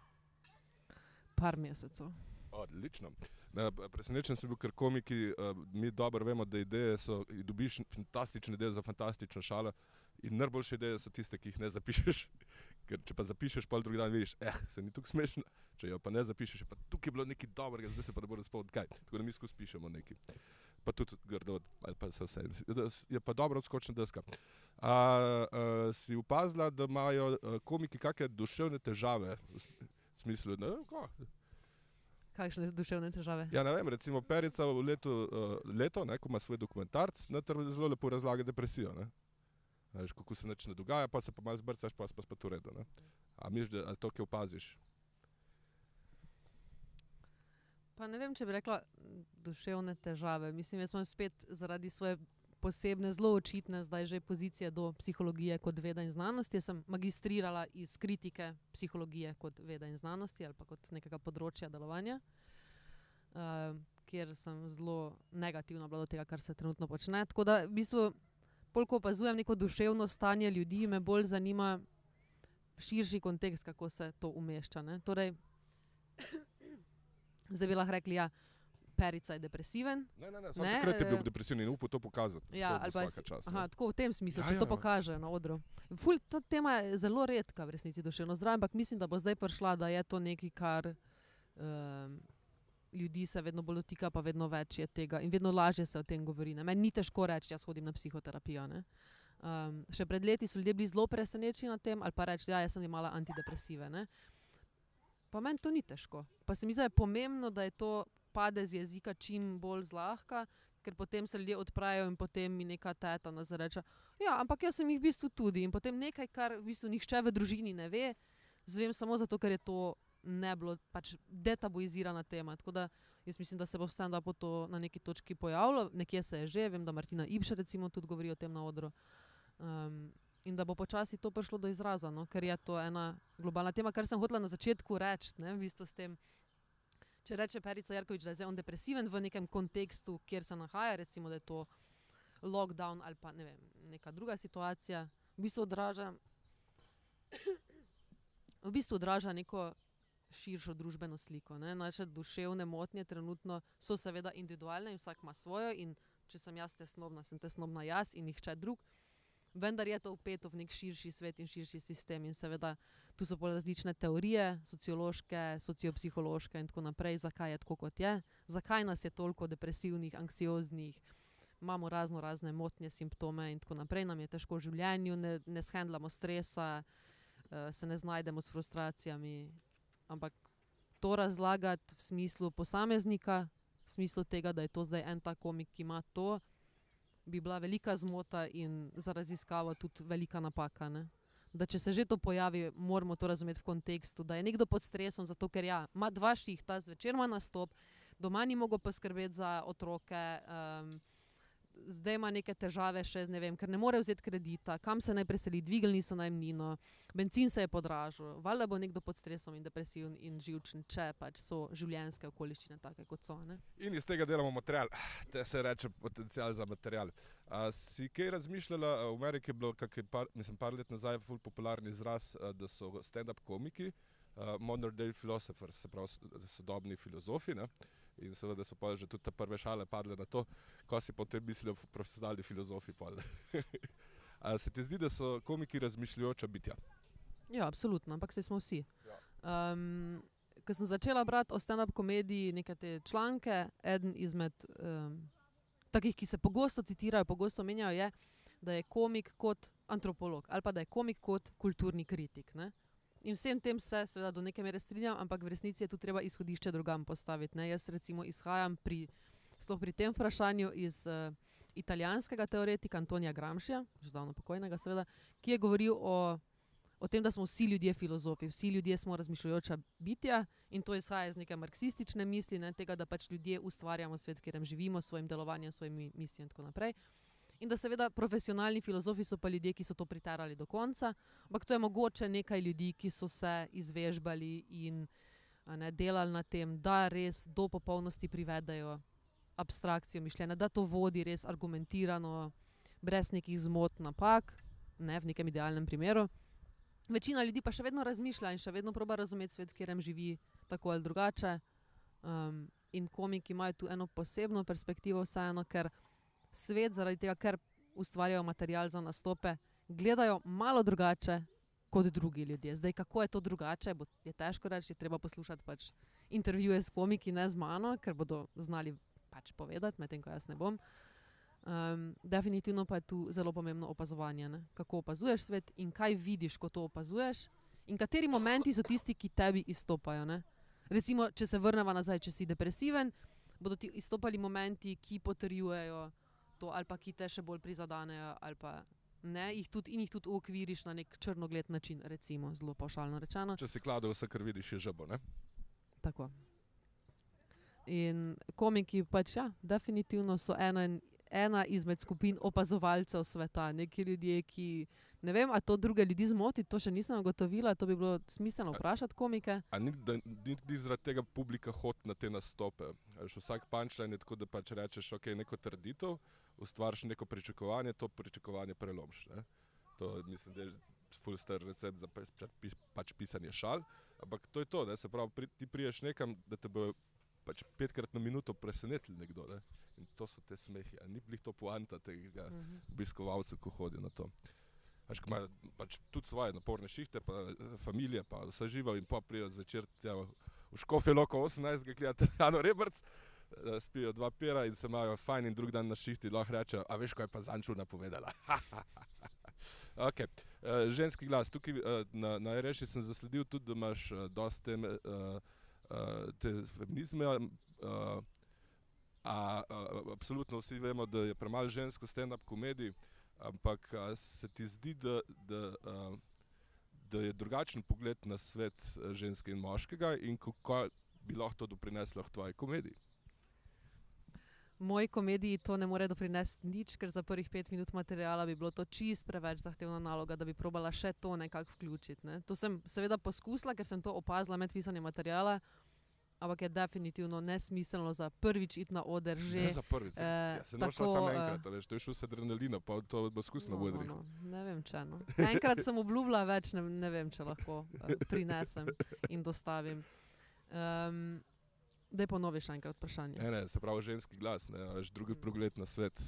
[SPEAKER 2] par mesecev.
[SPEAKER 1] Odlično. Presenečen sem bil, ker komiki, mi dobro vemo, da ideje so, dobiš fantastične ideje za fantastične šale in najboljše ideje so tiste, ki jih ne zapišeš. Ker če pa zapišeš, pa drugi dan vidiš, se ni tukaj smešno, če jo pa ne zapišeš, pa tukaj je bilo nekaj dobrega, zdaj se pa ne bo razpolniti kaj. Tako da mi skozi pišemo nekaj. Pa tudi grdo, ali pa vse. Je pa dobra odskočna deska. Si opazila, da imajo komiki kakšne duševne težave? V smislu, ne vem, ko?
[SPEAKER 2] Kakšne duševne težave?
[SPEAKER 1] Ja, ne vem, recimo Perica v leto, ne, ko ima svoj dokumentarc, zelo lepo razlaga depresijo, ne. Veš, kako se nič ne dogaja, pa se pa malo zbrcaš, pa spet v redu, ne. A misliš, da to, ki opaziš?
[SPEAKER 2] Pa ne vem, če bi rekla duševne težave. Mislim, jaz imam spet zaradi svoje posebne, zelo očitne zdaj že pozicije do psihologije kot veda in znanosti. Jaz sem magistrirala iz kritike psihologije kot veda in znanosti ali pa kot nekega področja delovanja. kjer sem zelo negativno bila do tega, kar se trenutno počne. Tako da v bistvu, ko opazujem neko duševno stanje ljudi, me bolj zanima širši kontekst, kako se to umešča. Ne? Torej, zdaj bi lahko rekli, ja, Perica je depresiven.
[SPEAKER 1] Ne, samo takrat je bil depresiven in upal to pokazati.
[SPEAKER 2] Ja, ali pa tako v tem smislu, če to pokaže na odru. Ta tema je zelo redka v resnici duševno zdravje, ampak mislim, da bo zdaj prišla, da je to nekaj, kar ljudi se vedno bolj dotika, pa vedno več je tega in vedno lažje se o tem govori. Ne? Meni ni težko reči, jaz hodim na psihoterapijo. Ne? Še pred leti so ljudje bili zelo presenečeni na tem, ali pa reči, ja, jaz sem imala antidepresive. Ne? Pa meni to ni težko. Pa se mi zdi, da je pomembno, da je to pade z jezika čim bolj zlahka, ker potem se ljudje odpravijo in potem mi neka teta nas reče, ja, ampak jaz sem jih v bistvu tudi. In potem nekaj, kar v bistvu nihče v družini ne ve, zvem samo zato, ker je to ne bilo pač detabuizirana tema. Tako da jaz mislim, da se bo v stand-upu to na neki točki pojavilo. Nekje se je že, vem, da Martina Ipša recimo tudi govori o tem na odru. In da bo počasi to prišlo do izraza, no? Ker je to ena globalna tema, kar sem hotela na začetku reči, ne, v bistvu s tem. Če reče Perica Jerkovič, da je zdaj on depresiven v nekem kontekstu, kjer se nahaja, recimo, da je to lockdown ali pa ne vem, neka druga situacija, v bistvu odraža neko širšo družbeno sliko. Ne? Naše duševne motnje trenutno so seveda individualne in vsak ima svojo in če sem jaz tesnobna, sem tesnobna jaz in nihče drug. Vendar je to vpeto v nek širši svet in širši sistem in seveda tu so bolj različne teorije, sociološke, sociopsihološke in tako naprej, zakaj je tako, kot je, zakaj nas je toliko depresivnih, anksioznih, imamo razne motnje, simptome in tako naprej, nam je težko v življenju, ne shendlamo stresa, se ne znajdemo s frustracijami, ampak to razlagati v smislu posameznika, v smislu tega, da je to zdaj en ta komik, ki ima to, bi bila velika zmota in za raziskavo tudi velika napaka. Ne? Da če se že to pojavi, moramo to razumeti v kontekstu, da je nekdo pod stresom, zato ker ja, ima 2 šihta, zvečer ima nastop, doma ni mogel poskrbeti za otroke, zdaj ima neke težave še, ne vem, ker ne more vzeti kredita, kam se naj preseli, dvignili so najemnino, bencin se je podražil, valjda bo nekdo pod stresom in depresiven in živčen, če pač so življenjske okoliščine take, kot so. Ne?
[SPEAKER 1] In iz tega delamo material, te se reče potencial za material. Si kaj razmišljala, v Ameriki je bilo par let nazaj ful popularni izraz, da so stand-up komiki, modern day philosophers, se pravi sodobni filozofi, ne? In seveda so pa že tudi te prve šale padle na to, ko si potem mislijo profesionalni filozofi. Se ti zdi, da so komiki razmišljajoča bitja?
[SPEAKER 2] Ja, absolutno, ampak saj smo vsi. Ja. Ko sem začela brati o stand-up komediji neke te članke, eden izmed takih, ki se pogosto citirajo, pogosto menjajo, je, da je komik kot antropolog ali pa da je komik kot kulturni kritik. Ne? In vsem tem se seveda do neke mere strinjam, ampak v resnici je tu treba izhodišče drugam postaviti. Ne? Jaz recimo izhajam sploh pri tem vprašanju iz italijanskega teoretika Antonija Gramscija, že davno pokojnega seveda, ki je govoril o tem, da smo vsi ljudje filozofi, vsi ljudje smo razmišljajoča bitja in to izhaja iz neke marksistične misli, ne? Tega, da pač ljudje ustvarjamo svet, v katerem živimo, s svojim delovanjem, svojimi mislimi in tako naprej. In da seveda profesionalni filozofi so pa ljudje, ki so to priterali do konca, ampak to je mogoče nekaj ljudi, ki so se izvežbali in delali na tem, da res do popolnosti privedajo abstrakcijo mišljenja, da to vodi res argumentirano, brez nekih zmot, napak, ne v nekem idealnem primeru. Večina ljudi pa še vedno razmišlja in še vedno proba razumeti svet, v katerem živi tako ali drugače. In komiki imajo tu eno posebno perspektivo vseeno, ker svet zaradi tega, ker ustvarjajo material za nastope, gledajo malo drugače kot drugi ljudje. Zdaj, kako je to drugače, je težko reči, je treba poslušati pač intervjuje s komiki, ne z mano, ker bodo znali pač povedati, medtem ko jaz ne bom. Definitivno pa je tu zelo pomembno opazovanje, ne? Kako opazuješ svet in kaj vidiš, ko to opazuješ in kateri momenti so tisti, ki tebi izstopajo. Ne? Recimo, če se vrneva nazaj, če si depresiven, bodo ti izstopali momenti, ki potrjujejo to ali pa ki te še bolj prizadanejo ali pa ne, jih tudi uokviriš na nek črnogled način, recimo, zelo pavšalno rečeno.
[SPEAKER 1] Če si kladel vse, kar vidiš, je žabo, ne?
[SPEAKER 2] Tako. In komiki pač, ja, definitivno so ena ena izmed skupin opazovalcev sveta. Neki ljudje, ki, ne vem, a to druge ljudi zmoti, to še nisem ugotovila, to bi bilo smiselno vprašati komike.
[SPEAKER 1] A ni zaradi tega publika hod na te nastope? Vsak punchline je tako, da pač rečeš, ok, neko trditev, ustvariš neko pričakovanje, to pričakovanje prelomš. Ne? To mislim, da je ful star recept za pač pisanje šal, ampak to je to, ne? Se pravi, ti priješ nekam, da te bo pač 5-krat na minuto presenetili nekdo, ne? In to so te smehi, a ni blih to poanta tega obiskovalca, ko hodi na to. Až ko imajo pač tudi svoje naporne šihte, pa familije, pa vse živo in pa prijo zvečer v Škofjo Loko 18, gledate Ano Rebrc, spijo 2 pera in se imajo fajn in drug dan na šihti lahko rečejo, a veš, kaj je pa Zančuna povedala. Ok, ženski glas. Tukaj na RŠ sem zasledil tudi, da imaš dosti te feminizme, absolutno vsi vemo, da je premalo žensk v stand-up komediji, ampak se ti zdi, da je drugačen pogled na svet ženske in moškega in kako bi lahko to doprineslo v tvoji komediji?
[SPEAKER 2] Moji komediji to ne more doprinesti nič, ker za prvih 5 minut materiala bi bilo to čist preveč zahtevna naloga, da bi probala še to nekako vključiti. Ne. To sem seveda poskusila, ker sem to opazila med pisanjem materiala, ampak je definitivno nesmiselno za prvič iti na oder že.
[SPEAKER 1] Ne za prvič, se ne šla samo enkrat, veš, to je šel s adrenalina, pa to bo skus na odrih.
[SPEAKER 2] Ne vem, če no. Enkrat sem obljubila več, ne vem, če lahko prinesem in dostavim. Daj ponovi še enkrat vprašanje.
[SPEAKER 1] Ne, se pravi ženski glas, ne, veš, drugi pogled na svet.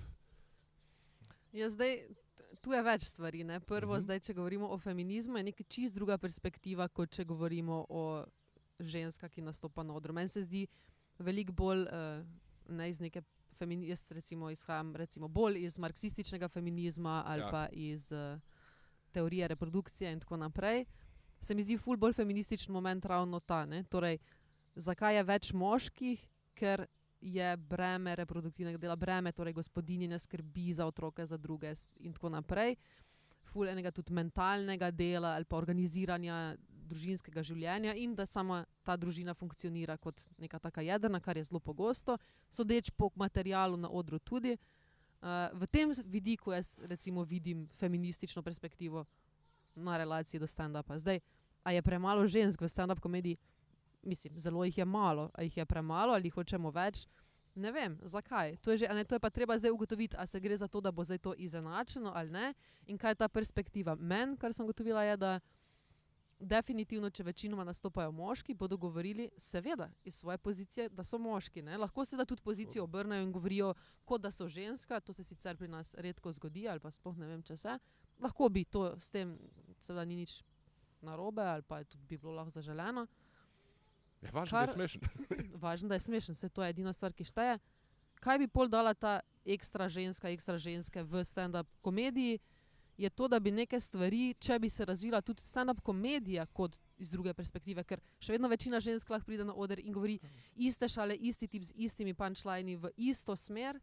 [SPEAKER 2] Ja, zdaj, tu je več stvari, ne. Prvo, zdaj, če govorimo o feminizmu, je neka čist druga perspektiva, kot če govorimo o ženska, ki nastopa na odru. Meni se zdi veliko bolj, ne iz neke jaz recimo izhajam bolj iz marksističnega feminizma ali pa iz teorije reprodukcije in tako naprej. Se mi zdi ful bolj feminističen moment ravno ta, ne. Torej, zakaj je več moških? Ker je breme reproduktivnega dela, breme torej gospodinjine skrbi za otroke, za druge in tako naprej. Ful enega tudi mentalnega dela ali pa organiziranja družinskega življenja in da sama ta družina funkcionira kot neka taka jedrna, kar je zelo pogosto, sodeč po materialu na odru tudi. V tem vidiku jaz recimo vidim feministično perspektivo na relaciji do stand-upa. Zdaj, a je premalo žensk v stand-up komediji? Mislim, zelo jih je malo. A jih je premalo ali hočemo več? Ne vem, zakaj. To je pa treba zdaj ugotoviti, a se gre za to, da bo zdaj to izenačeno ali ne in kaj je ta perspektiva. Meni, kar sem ugotovila, je, da definitivno, če večinoma nastopajo moški, bodo govorili seveda iz svoje pozicije, da so moški. Ne? Lahko se da tudi pozicijo obrnejo in govorijo, kot da so ženska, to se sicer pri nas redko zgodi ali pa sploh ne vem, če se. Lahko bi to s tem, seveda ni nič narobe ali pa tudi bi bilo lahko zaželeno.
[SPEAKER 1] Je važno, da je smešen.
[SPEAKER 2] Važno, da je smešen, se to je edina stvar, ki šteje. Kaj bi pol dala ta ekstra ženske v stand-up komediji, je to, da bi neke stvari, če bi se razvila tudi stand-up komedija kot iz druge perspektive, ker še vedno večina žensk lahko pride na oder in govori iste šale, isti tip z istimi punchlini v isto smer,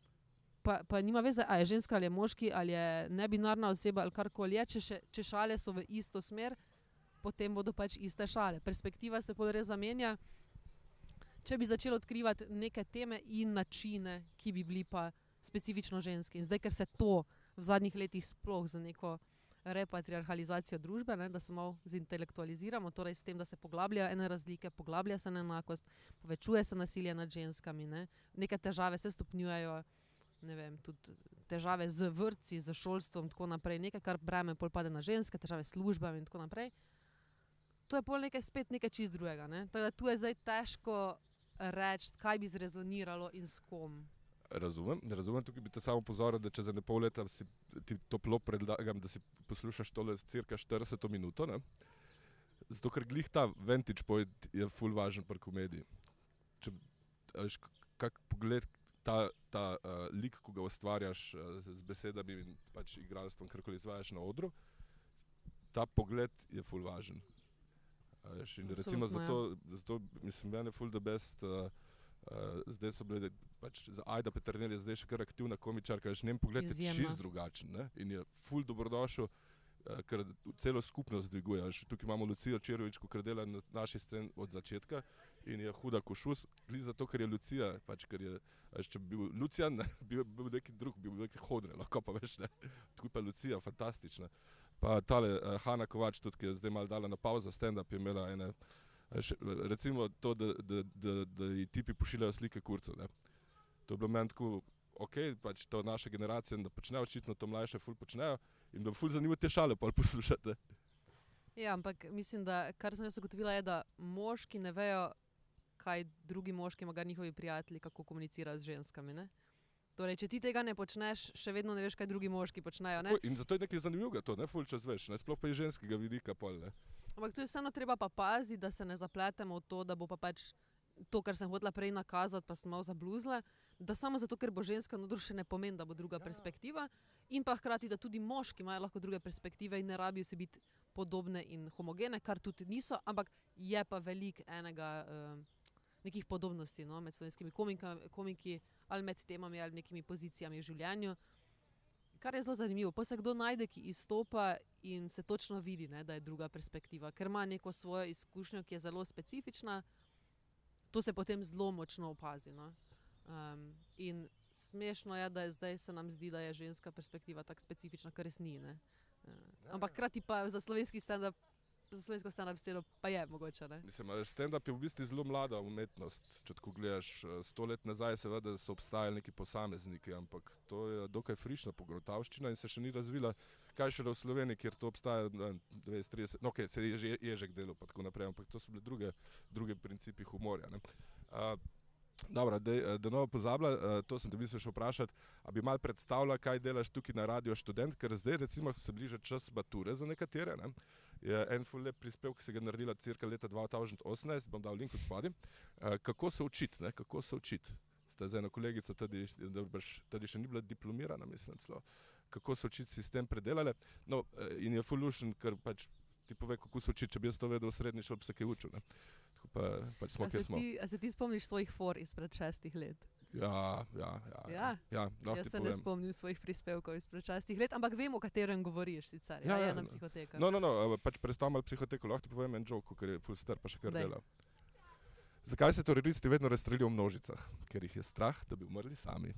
[SPEAKER 2] pa nima veze, a je ženska ali je moški, ali je nebinarna oseba ali karkoli je, če šale so v isto smer, potem bodo pač iste šale. Perspektiva se pol res zamenja, če bi začeli odkrivati neke teme in načine, ki bi bili pa specifično ženski. In zdaj, ker se to v zadnjih letih sploh za neko repatriarhalizacijo družbe, ne, da se malo zintelektualiziramo, torej s tem, da se poglabljajo ene razlike, poglablja se neenakost, povečuje se nasilje nad ženskami, ne. Neke težave se stopnjujejo, ne vem, tudi težave z vrtci, z šolstvom, tako naprej, nekaj, kar breme pol pade na ženske, težave s službami in tako naprej. To je pol spet nekaj čist drugega, ne. Tako da tu je zdaj težko reči, kaj bi zrezoniralo in s kom.
[SPEAKER 1] Razumem. Tukaj bi te samo pozoril, da če za ne pol leta ti toplo predlagam, da si poslušaš tole cirka 40 minuto, ne. Zato, ker glih ta vantage point je ful važen pri komediji. Če veš, kak pogled ta lik, ko ga ustvarjaš z besedami in pač igralstvom, karkoli izvajaš na odru, ta pogled je ful važen. In recimo zato mislim, meni je ful the best, zdaj so bile pač za Ajda Peternelj je zdaj še kar aktivna komičarka, njen pogled je čist drugačen, ne? In je ful dobrodošel, ker celo skupnost dviguje. Tukaj imamo Lucijo Čerović, ki dela na naši sceni od začetka in je huda košus, glih zato, ker je Lucija, pač ker je, če bi bil Lucijan, bi bil neki drug, bi bil neki Hodre, lahko pa veš, ne, tako pa Lucija, fantastična. Pa tale Hana Kovač tudi, ki je zdaj malo dala na pauzo stand-up, je imela ene, recimo to, da ji tipi pošiljajo slike kurcev, ne. To je bilo meni tako, pač to naša generacija ne počne, očitno to mlajše ful počnejo in bilo ful zanimivo te šale pol poslušati.
[SPEAKER 2] Ja, ampak mislim, da kar sem jaz ugotovila je, da moški ne vejo, kaj drugi moški, magar njihovi prijatelji, kako komunicirajo z ženskami, ne. Torej, če ti tega ne počneš, še vedno ne veš, kaj drugi moški počnejo, ne.
[SPEAKER 1] In zato je nekaj zanimivega to, ne, ful čas veš, ne, sploh pa iz ženskega vidika pol, ne.
[SPEAKER 2] Ampak tu je vseeno treba pa paziti, da se ne zapletemo v to, da bo pa pač to, kar sem hotela prej nakazati, pa sem malo zabluzla, da samo zato, ker bo ženska notri, še ne pomeni, da bo druga perspektiva in pa hkrati, da tudi moški imajo lahko druge perspektive in ne rabijo se biti podobne in homogene, kar tudi niso, ampak je pa veliko nekih podobnosti, no, med slovenskimi komiki ali med temami ali nekimi pozicijami v življenju, kar je zelo zanimivo. Pa se kdo najde, ki izstopa in se točno vidi, ne, da je druga perspektiva, ker ima neko svojo izkušnjo, ki je zelo specifična, to se potem zelo močno opazi, no. In smešno je, da je zdaj se nam zdi, da je ženska perspektiva tako specifična, kar res ni, ne. Ampak hkrati pa za slovenski stand-up, za slovensko stand-up sceno pa je mogoče, ne.
[SPEAKER 1] Mislim, stand-up je v bistvu zelo mlada umetnost, če tako gledaš, 100 let nazaj seveda so obstajali neki posamezniki, ampak to je dokaj frišna pogruntavščina in se še ni razvila, kaj šele v Sloveniji, kjer to obstaja 20-30, no okej, se je Ježek delal pa tako naprej, ampak to so bile druge principi humorja, ne. Dobro, da ne bo pozabila, to sem te mislil še vprašati, a bi malo predstavila, kaj delaš tukaj na Radio Študent, ker zdaj recimo se bliža čas mature za nekatere, ne. Je en ful lep prispevek, ki se ga naredila cirka leta 2018, bom dal link od spodaj. Kako se učiti, ne, kako se učiti. Sta z eno kolegico, tudi še ni bila diplomirana, mislim celo. Kako se učiti, si s tem predelale. No, in je ful lušen, ker pač ti pove, kako se učiti, če bi jaz to vedel v srednji šoli, bi se kaj učil, ne. Tako pa pač smo, kjer smo.
[SPEAKER 2] A se ti spomniš svojih for izpred 6 let?
[SPEAKER 1] Ja.
[SPEAKER 2] Jaz se ne spomnim svojih prispevkov izpred 6 let, ampak vem, o katerem govoriš sicer.
[SPEAKER 1] Ja,
[SPEAKER 2] je ena psihoteka.
[SPEAKER 1] No, pač predstavim malo psihoteko, lahko ti povem en joke, ker je ful star, pa še kar dela. Zakaj se teroristi vedno razstrelijo v množicah? Ker jih je strah, da bi umrli sami.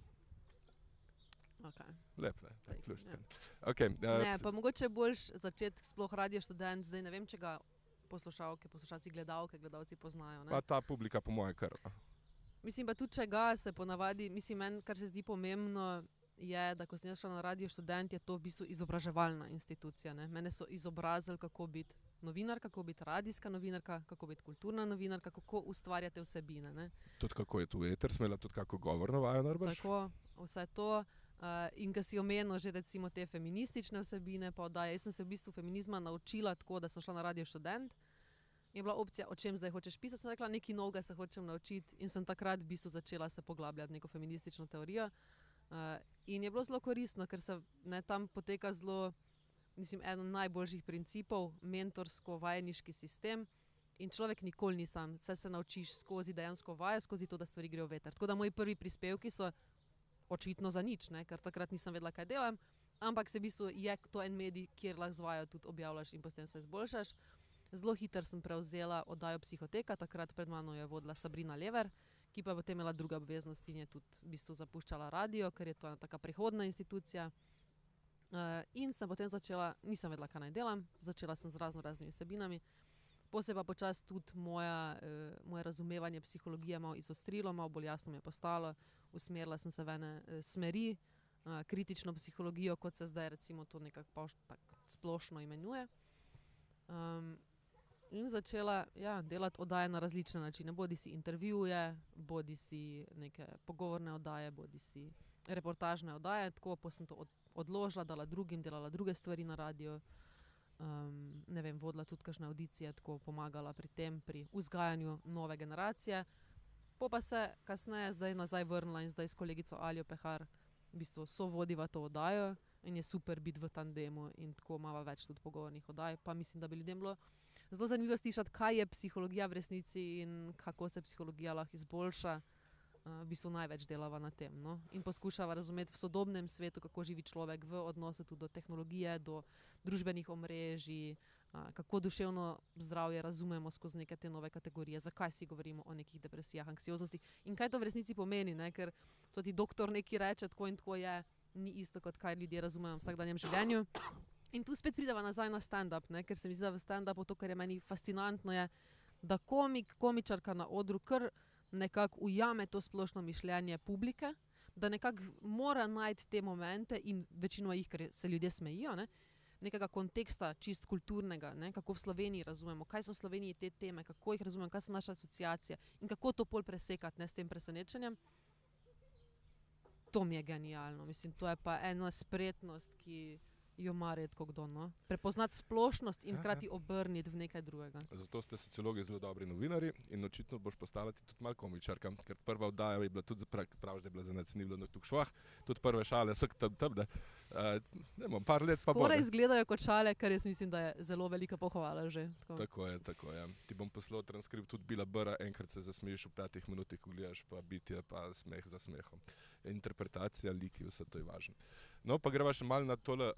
[SPEAKER 2] Okay.
[SPEAKER 1] Lep, ne? Tak fluštkan.
[SPEAKER 2] Ja.
[SPEAKER 1] Okay,
[SPEAKER 2] ne, pa mogoče boljš začeti sploh Radio Študent, zdaj ne vem, če ga poslušalci, gledalci poznajo, ne?
[SPEAKER 1] Pa ta publika po moje kar.
[SPEAKER 2] Mislim pa tudi, če ga se ponavadi, meni, kar se zdi pomembno, je, da ko sem jaz šla na Radio Študent, je to v bistvu izobraževalna institucija, ne? Mene so izobrazili, kako biti novinarka, kako biti radijska novinarka, kako biti kulturna novinarka, kako ustvarjate vsebine, ne?
[SPEAKER 1] Tudi kako je tu eter, smela tudi kako govorno vajo narbaš?
[SPEAKER 2] Tako, vse to. In ko si omenil že recimo te feministične vsebine, pa oddaje, jaz sem se v bistvu feminizma naučila tako, da sem šla na Radio Študent. Je bila opcija, o čem zdaj hočeš pisati, sem rekla, nekaj novega se hočem naučiti in sem takrat v bistvu začela se poglabljati neko feministično teorijo. In je bilo zelo koristno, ker se tam poteka zelo, mislim, eden najboljših principov, mentorsko-vajeniški sistem in človek nikoli ni sam, saj se naučiš skozi dejansko vajo, skozi to, da stvari grejo v veter. Tako da moji prvi prispevki so očitno za nič, ne? Ker takrat nisem vedela, kaj delam, ampak se v bistvu je to en medij, kjer lahko z vajo tudi objavljaš in potem se izboljšaš. Zelo hitro sem prevzela oddajo Psihoteka, takrat pred mano je vodila Sabrina Lever, ki pa je potem imela druge obveznosti in je tudi v bistvu zapuščala radio, ker je to ena taka prehodna institucija. In sem potem začela, nisem vedela, kaj naj delam, začela sem z raznimi vsebinami. Potem pa počasi tudi moje razumevanje psihologije malo izostrilo, malo bolj jasno mi je postalo, usmerila sem se v ene smeri, kritično psihologijo, kot se zdaj recimo to nekako splošno imenuje. In začela delati oddaje na različne načine, bodi si intervjuje, bodi si neke pogovorne oddaje, bodi si reportažne oddaje, tako pa sem to odložila, dala drugim, delala druge stvari na radio. Ne vem, vodila tudi kakšne audicije, tako pomagala pri tem, pri vzgajanju nove generacije. Pa se kasneje zdaj nazaj vrnila in zdaj s kolegico Aljo Pehar v bistvu sovodiva to oddajo in je super biti v tandemu in tako imava več tudi pogovornih oddaj. Pa mislim, da bi ljudem bilo zelo zanimivo slišati, kaj je psihologija v resnici in kako se psihologija lahko izboljša. v bistvu največ delava na tem, no? In poskušava razumeti v sodobnem svetu, kako živi človek v odnosu tudi do tehnologije, do družbenih omrežij, kako duševno zdravje razumemo skozi neke te nove kategorije, zakaj si govorimo o nekih depresijah, anksioznosti in kaj to v resnici pomeni, ne? Ker to ti doktor neki reče, tako in tako je, ni isto, kot kaj ljudje razumejo v vsakdanjem življenju. In tu spet prideva nazaj na stand-up, ne? Ker se mi zdi, da v stand-upu to, kar je meni fascinantno, je, da komičarka na odru kar nekako ujame to splošno mišljenje publike, da nekako mora najti te momente in večino jih, ker se ljudje smejijo, ne? Nekega konteksta čist kulturnega, ne? Kako v Sloveniji razumemo, kaj so v Sloveniji te teme, kako jih razumemo, kaj so naše asociacije in kako to pol presekati, ne, s tem presenečenjem. To mi je genialno, mislim, to je pa ena spretnost, ki jo ima redko kdo, no? Prepoznati splošnost in hkrati obrniti v nekaj drugega.
[SPEAKER 1] Zato ste sociologi zelo dobri novinarji in očitno boš postala ti tudi malo komičarka, ker prva oddaja je bila tudi, praviš, da je bila za nas, ni bilo tuk švah, tudi prve šale so tam, da ne bom, par let pa bo.
[SPEAKER 2] Skoraj izgledajo kot šale, kar jaz mislim, da je zelo velika pohvala že.
[SPEAKER 1] Tako je. Ti bom poslal transkript tudi Bila Bra, enkrat se zasmejiš v 5 minutih, ko gledaš pa bitje, pa smeh za smehom. Interpretacija, liki, vse to je važno. No, pa greva še malo na tole,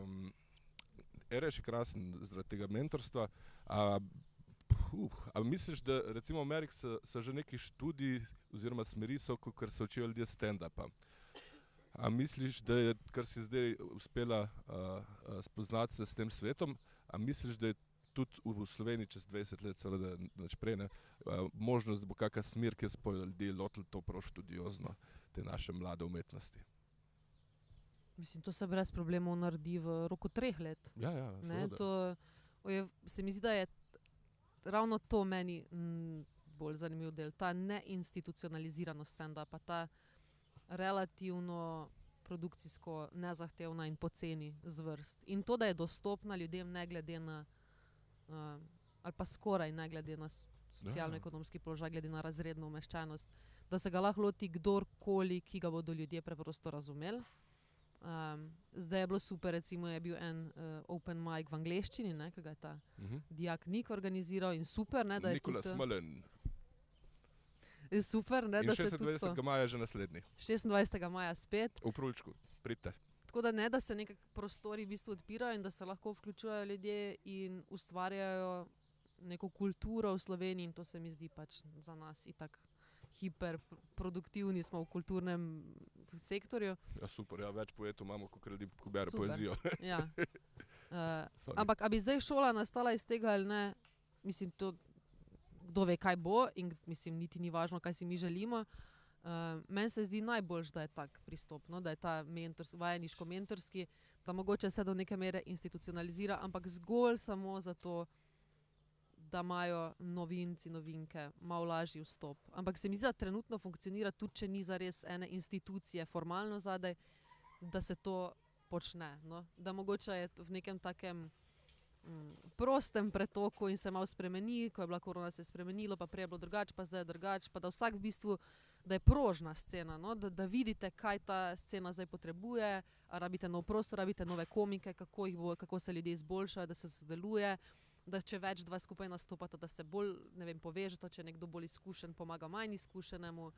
[SPEAKER 1] Ereš je krasen zaradi tega mentorstva. A misliš, da recimo v Ameriki so že neki študiji oziroma smeri so, ker se učijo ljudje stand-upa. A misliš, da je, kar si zdaj uspela spoznati se s tem svetom, a misliš, da je tudi v Sloveniji čez 20 let, celo da nič prej, ne, možnost, da bo kakšna smer, kjer se bodo ljudje lotili to prav študiozno, te naše mlade umetnosti?
[SPEAKER 2] Mislim, to se brez problemov naredi v roku 3 let.
[SPEAKER 1] Ja,
[SPEAKER 2] ne, to se mi zdi, da je ravno to meni bolj zanimiv del, ta neinstitucionaliziranost stand-upa, ta relativno produkcijsko nezahtevna in poceni zvrst. In to, da je dostopna ljudem ne glede na, ali pa skoraj ne glede na socialno-ekonomski položaj, glede na razredno umeščenost, da se ga lahko loti kdorkoli, ki ga bodo ljudje preprosto razumeli. Zdaj je bilo super, recimo je bil en open mic v angleščini, ne, ki ga je ta dijak Nik organiziral in super, ne, da je
[SPEAKER 1] Nikola Smelen.
[SPEAKER 2] Je super, ne, da se tudi to.
[SPEAKER 1] 26. maja že naslednji.
[SPEAKER 2] 26. maja spet.
[SPEAKER 1] V Prulčku, pridite.
[SPEAKER 2] Tako da ne, da se nekak prostori v bistvu odpirajo in da se lahko vključujejo ljudje in ustvarjajo neko kulturo v Sloveniji in to se mi zdi pač za nas itak hiperproduktivni smo v kulturnem sektorju.
[SPEAKER 1] Ja, super, ja, več poetov imamo, kot ljudi, ko bere poezijo.
[SPEAKER 2] Ja. Ampak, a bi zdaj šola nastala iz tega ali ne, mislim, to kdo ve, kaj bo in mislim, niti ni važno, kaj si mi želimo. Meni se zdi najboljš, da je tak pristop, no? Da je ta vajeniško-mentorski, da mogoče se do neke mere institucionalizira, ampak zgolj samo zato, da imajo novinci, novinke malo lažji vstop. Ampak se mi zdi, da trenutno funkcionira tudi, če ni zares ene institucije formalno zadaj, da se to počne. No? Da mogoče je v nekem takem prostem pretoku in se malo spremeni, ko je bila korona, se je spremenilo, pa prej je bilo drugače, pa zdaj je drugače, pa da vsak v bistvu, da je prožna scena, no? Da vidite, kaj ta scena zdaj potrebuje, a rabite nov prostor, rabite nove komike, kako se ljudje izboljšajo, da se sodeluje, da če več dva skupaj nastopata, da se bolj, ne vem, povežeta, če nekdo bolj izkušen pomaga manj izkušenemu.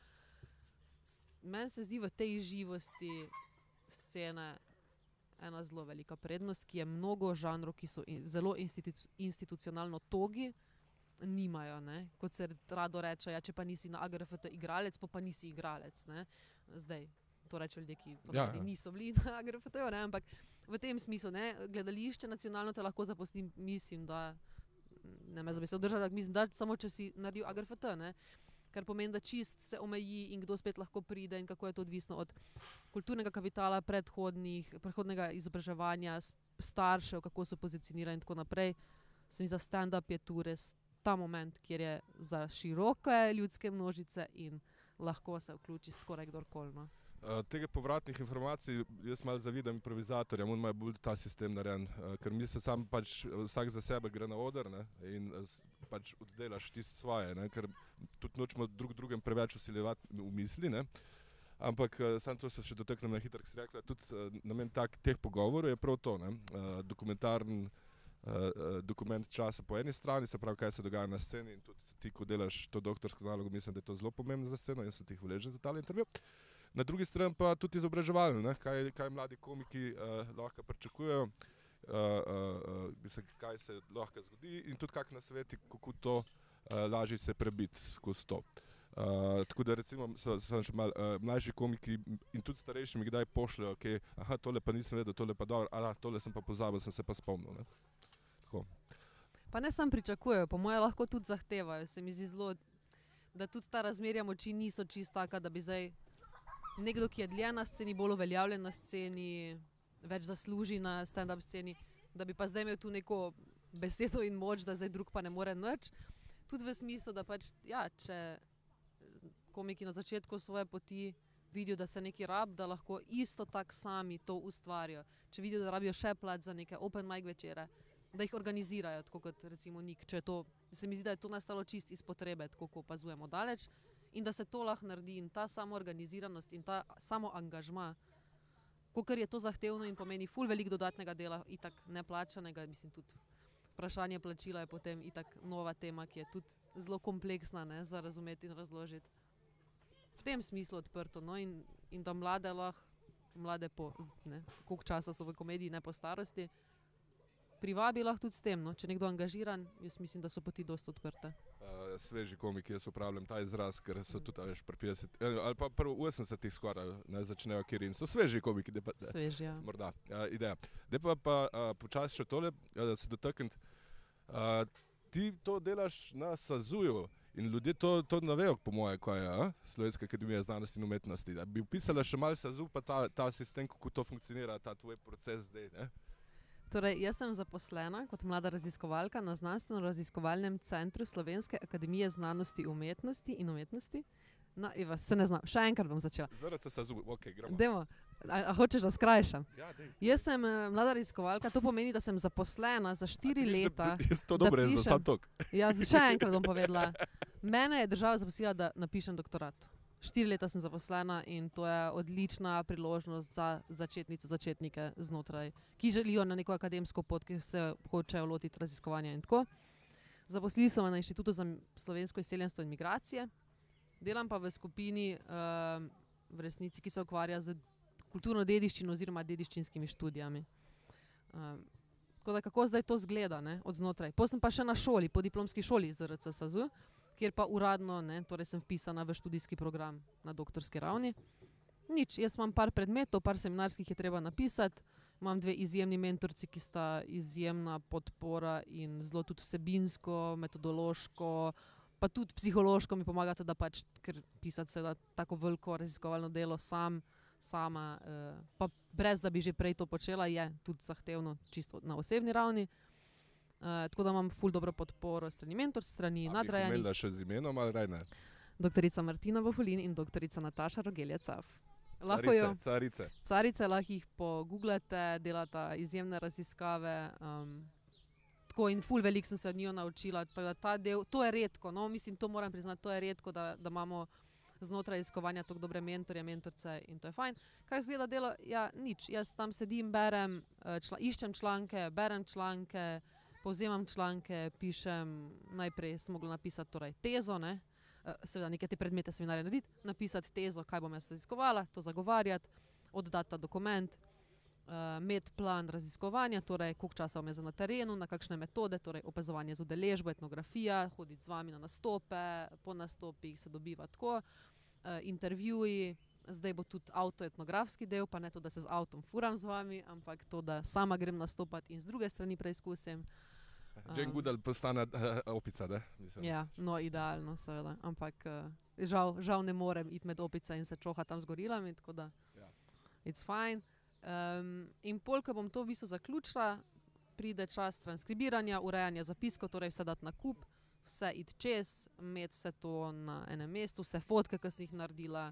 [SPEAKER 2] Meni se zdi v tej živosti scene ena zelo velika prednost, ki je mnogo žanrov, ki so zelo institucionalno togi, nimajo, ne. Kot se rado reče, ja, če pa nisi na AGRFT igralec, pa nisi igralec, ne. Zdaj, to rečejo ljudje, ki niso bili na AGRFT-ju, ne, ampak v tem smislu, ne, gledališče nacionalno te lahko zaposli, mislim, da, ne me za besedo držati, mislim, da samo če si naredil AGRFT, ne. Kar pomeni, da čist se omeji in kdo spet lahko pride in kako je to odvisno od kulturnega kapitala, predhodnega izobraževanja, staršev, kako so pozicionirani in tako naprej. Se mi za stand-up je tu res ta moment, kjer je za široke ljudske množice in lahko se vključi skoraj kdorkoli, no.
[SPEAKER 1] Tega povratnih informacij jaz malo zavidam improvizatorjem, on ima bolj ta sistem narejen, ker mi se sam pač vsak za sebe gre na oder, ne, in pač oddelaš tisto svoje, ne, ker tudi nočemo drugem preveč vsiljevati v misli, ne. Ampak sam to se še dotaknem na hitro, ki si rekla, tudi namen teh pogovorov je prav to, ne, dokumentarni dokument časa po eni strani, se pravi, kaj se dogaja na sceni in tudi ti, ko delaš to doktorsko nalogo, mislim, da je to zelo pomembno za sceno in sem ti hvaležen za ta intervju. Na drugi strani pa tudi izobraževalno, ne? Kaj mladi komiki lahko pričakujejo, kaj se lahko zgodi in tudi kak nasveti, kako to lažje se prebiti skozi to. Tako da recimo so še malo mlajši komiki in tudi starejši mi kdaj pošljajo, aha, tole pa nisem vedel, tole pa dobro, tole sem pa pozabil, sem se pa spomnil. Ne? Tako.
[SPEAKER 2] Pa ne samo pričakujejo, po moje lahko tudi zahtevajo. Se mi zdi zelo, da tudi ta razmerja moči niso čisto taka, da bi zdaj nekdo, ki je dlje na sceni, bolj uveljavljen na sceni, več zasluži na stand-up sceni, da bi pa zdaj imel tu neko besedo in moč, da zdaj drug pa ne more nič. Tudi v smislu, da pač, ja, če komiki na začetku svoje poti vidijo, da se neki rab, da lahko isto tak sami to ustvarijo. Če vidijo, da rabijo še plat za neke open mic večere, da jih organizirajo, tako kot recimo Nik. Če je to, se mi zdi, da je to nastalo čist iz potrebe, tako ko opazujemo daleč, in da se to lahko naredi in ta samoorganiziranost in ta samoangažma, kakor je to zahtevno in pomeni ful veliko dodatnega dela, itak neplačanega, mislim tudi vprašanje plačila je potem itak nova tema, ki je tudi zelo kompleksna, ne, za razumeti in razložiti. V tem smislu odprto, no, in da mlade po, ne, koliko časa so v komediji, ne po starosti, privabi lahko tudi s tem, no. Če nekdo angažiran, jaz mislim, da so poti dosti odprte. Sveži komiki, jaz uporabljam ta izraz, ker so tudi pri 50, ali pa prvo 80-ih skoraj začnejo kjer in so sveži komiki. Sveži, ja. Morda, ideja. Zdaj pa počasi še tole, da se dotakniti. Ti to delaš na Sazuju in ljudje to ne vejo, po moje, kaj je Slovenska akademija znanosti in umetnosti. Da bi opisala še malo Sazu, pa ta sistem, kako to funkcionira, ta tvoj proces zdaj, ne? Torej, jaz sem zaposlena kot mlada raziskovalka na Znanstveno-raziskovalnem centru Slovenske akademije znanosti in umetnosti. No, Iva, se ne znam, še enkrat bom začela.
[SPEAKER 1] ZRC Sazu, ok, gremo.
[SPEAKER 2] Dajmo, a hočeš, da skrajšam?
[SPEAKER 1] Ja, dej.
[SPEAKER 2] Jaz sem mlada raziskovalka, to pomeni, da sem zaposlena za 4 leta.
[SPEAKER 1] To dobro je za sam tok.
[SPEAKER 2] Ja, še enkrat bom povedala. Mene je država zaposlila, da napišem doktorat. 4 leta sem zaposlena in to je odlična priložnost za začetnike znotraj, ki želijo na neko akademsko pot, ki se hočejo lotiti raziskovanja in tako. Zaposlili so me na Inštitutu za slovensko izseljenstvo in migracije. Delam pa v skupini v resnici, ki se ukvarja z kulturno dediščino oziroma dediščinskimi študijami. Tako da kako zdaj to zgleda, ne, od znotraj. Potem sem pa še na šoli, po diplomski šoli ZRC Sazu, kjer pa uradno, ne, torej sem vpisana v študijski program na doktorski ravni. Nič, jaz imam par predmetov, par seminarskih je treba napisati, imam 2 izjemni mentorci, ki sta izjemna podpora in zelo tudi vsebinsko, metodološko, pa tudi psihološko mi pomagate, da pač, ker pisati se da tako veliko raziskovalno delo sama, pa brez da bi že prej to počela, je tudi zahtevno čisto na osebni ravni. Tako da imam ful dobro podporo strani mentor, strani nadrejenih.
[SPEAKER 1] A bi jih omenila še z imenom ali raj ne?
[SPEAKER 2] Doktorica Martina Vofolin in doktorica Nataša Rogelje-Caf. Carice, lahko jih pogooglate, delata izjemne raziskave. Tako in ful veliko sem se od njo naučila. Ta del, to je redko, no, mislim, to moram priznati, to je redko, da imamo znotraj raziskovanja tako dobre mentorje, mentorce in to je fajn. Kaj zgleda delo? Ja, nič. Jaz tam sedim, berem, iščem članke, berem članke, povzemam članke, pišem, najprej sem mogla napisati torej tezo, ne, seveda neke te predmete seminarje narediti, napisati tezo, kaj bom jaz raziskovala, to zagovarjati, oddati ta dokument, imeti plan raziskovanja, torej koliko časa bom jaz na terenu, na kakšne metode, torej opazovanje z udeležbo, etnografija, hoditi z vami na nastope, po nastopih se dobiva tako, intervjuji, zdaj bo tudi avtoetnografski del, pa ne to, da se z avtom furam z vami, ampak to, da sama grem nastopati in z druge strani preizkusim.
[SPEAKER 1] Jane Goodall postane opica, da?
[SPEAKER 2] Ja, no, idealno, seveda, ampak žal ne morem iti med opice in se čoha tam z gorilami, tako da it's fine. In pol, ko bom to v bistvu zaključila, pride čas transkribiranja, urejanja zapiskov, torej vse dati na kup, vse iti čez, imeti vse to na enem mestu, vse fotke, ki sem jih naredila,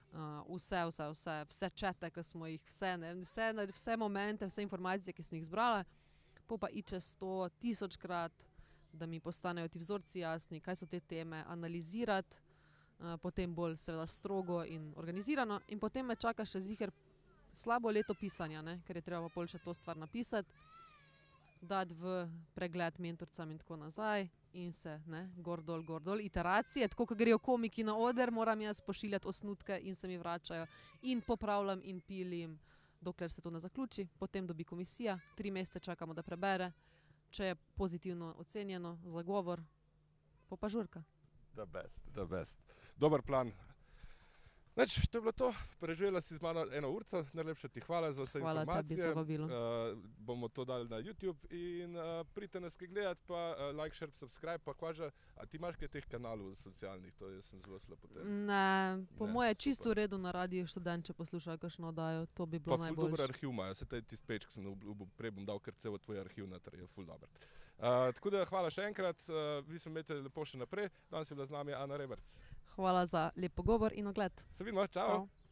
[SPEAKER 2] vse čete, ki smo jih, vse momente, vse informacije, ki sem jih zbrala, pa iti čez to 1000-krat, da mi postanejo ti vzorci jasni, kaj so te teme, analizirati, potem bolj seveda strogo in organizirano in potem me čaka še ziher slabo leto pisanja, ne, ker je treba pa pol še to stvar napisati. dati v pregled mentorcam in tako nazaj in se gor dol, iteracije, tako kot grejo komiki na oder, moram jaz pošiljati osnutke in se mi vračajo in popravljam in pilim, dokler se to ne zaključi, potem dobi komisija, 3 mesece čakamo, da prebere, če je pozitivno ocenjeno, zagovor, pa žurka.
[SPEAKER 1] The best. Dober plan. Neč, to je bilo to. Preživela si z mano 1 urco. Najlepša ti hvala za vse
[SPEAKER 2] Hvala
[SPEAKER 1] informacije.
[SPEAKER 2] tebi za vabilo.
[SPEAKER 1] Bomo to dali na YouTube in pridite nas kaj gledati, pa like, share, subscribe, pa kvaža. A ti imaš kaj teh kanalov socialnih? To jaz sem zelo slabo tem.
[SPEAKER 2] Ne, po
[SPEAKER 1] Ne,
[SPEAKER 2] moje
[SPEAKER 1] super.
[SPEAKER 2] čisto v redu na Radiu Študent, če poslušajo kakšno oddajo, to bi bilo
[SPEAKER 1] Pa ful dober
[SPEAKER 2] najboljše.
[SPEAKER 1] arhiv imajo. Se tisti page, ki sem obljubil, prej bom dal kar cel tvoj arhiv noter, je ful dober. Tako da hvala še enkrat. Vi se imejte lepo še naprej. Danes je bila z nami Ana Reberc.
[SPEAKER 2] Hvala za lep pogovor in ogled.
[SPEAKER 1] Se vidimo, čau.
[SPEAKER 2] Čau.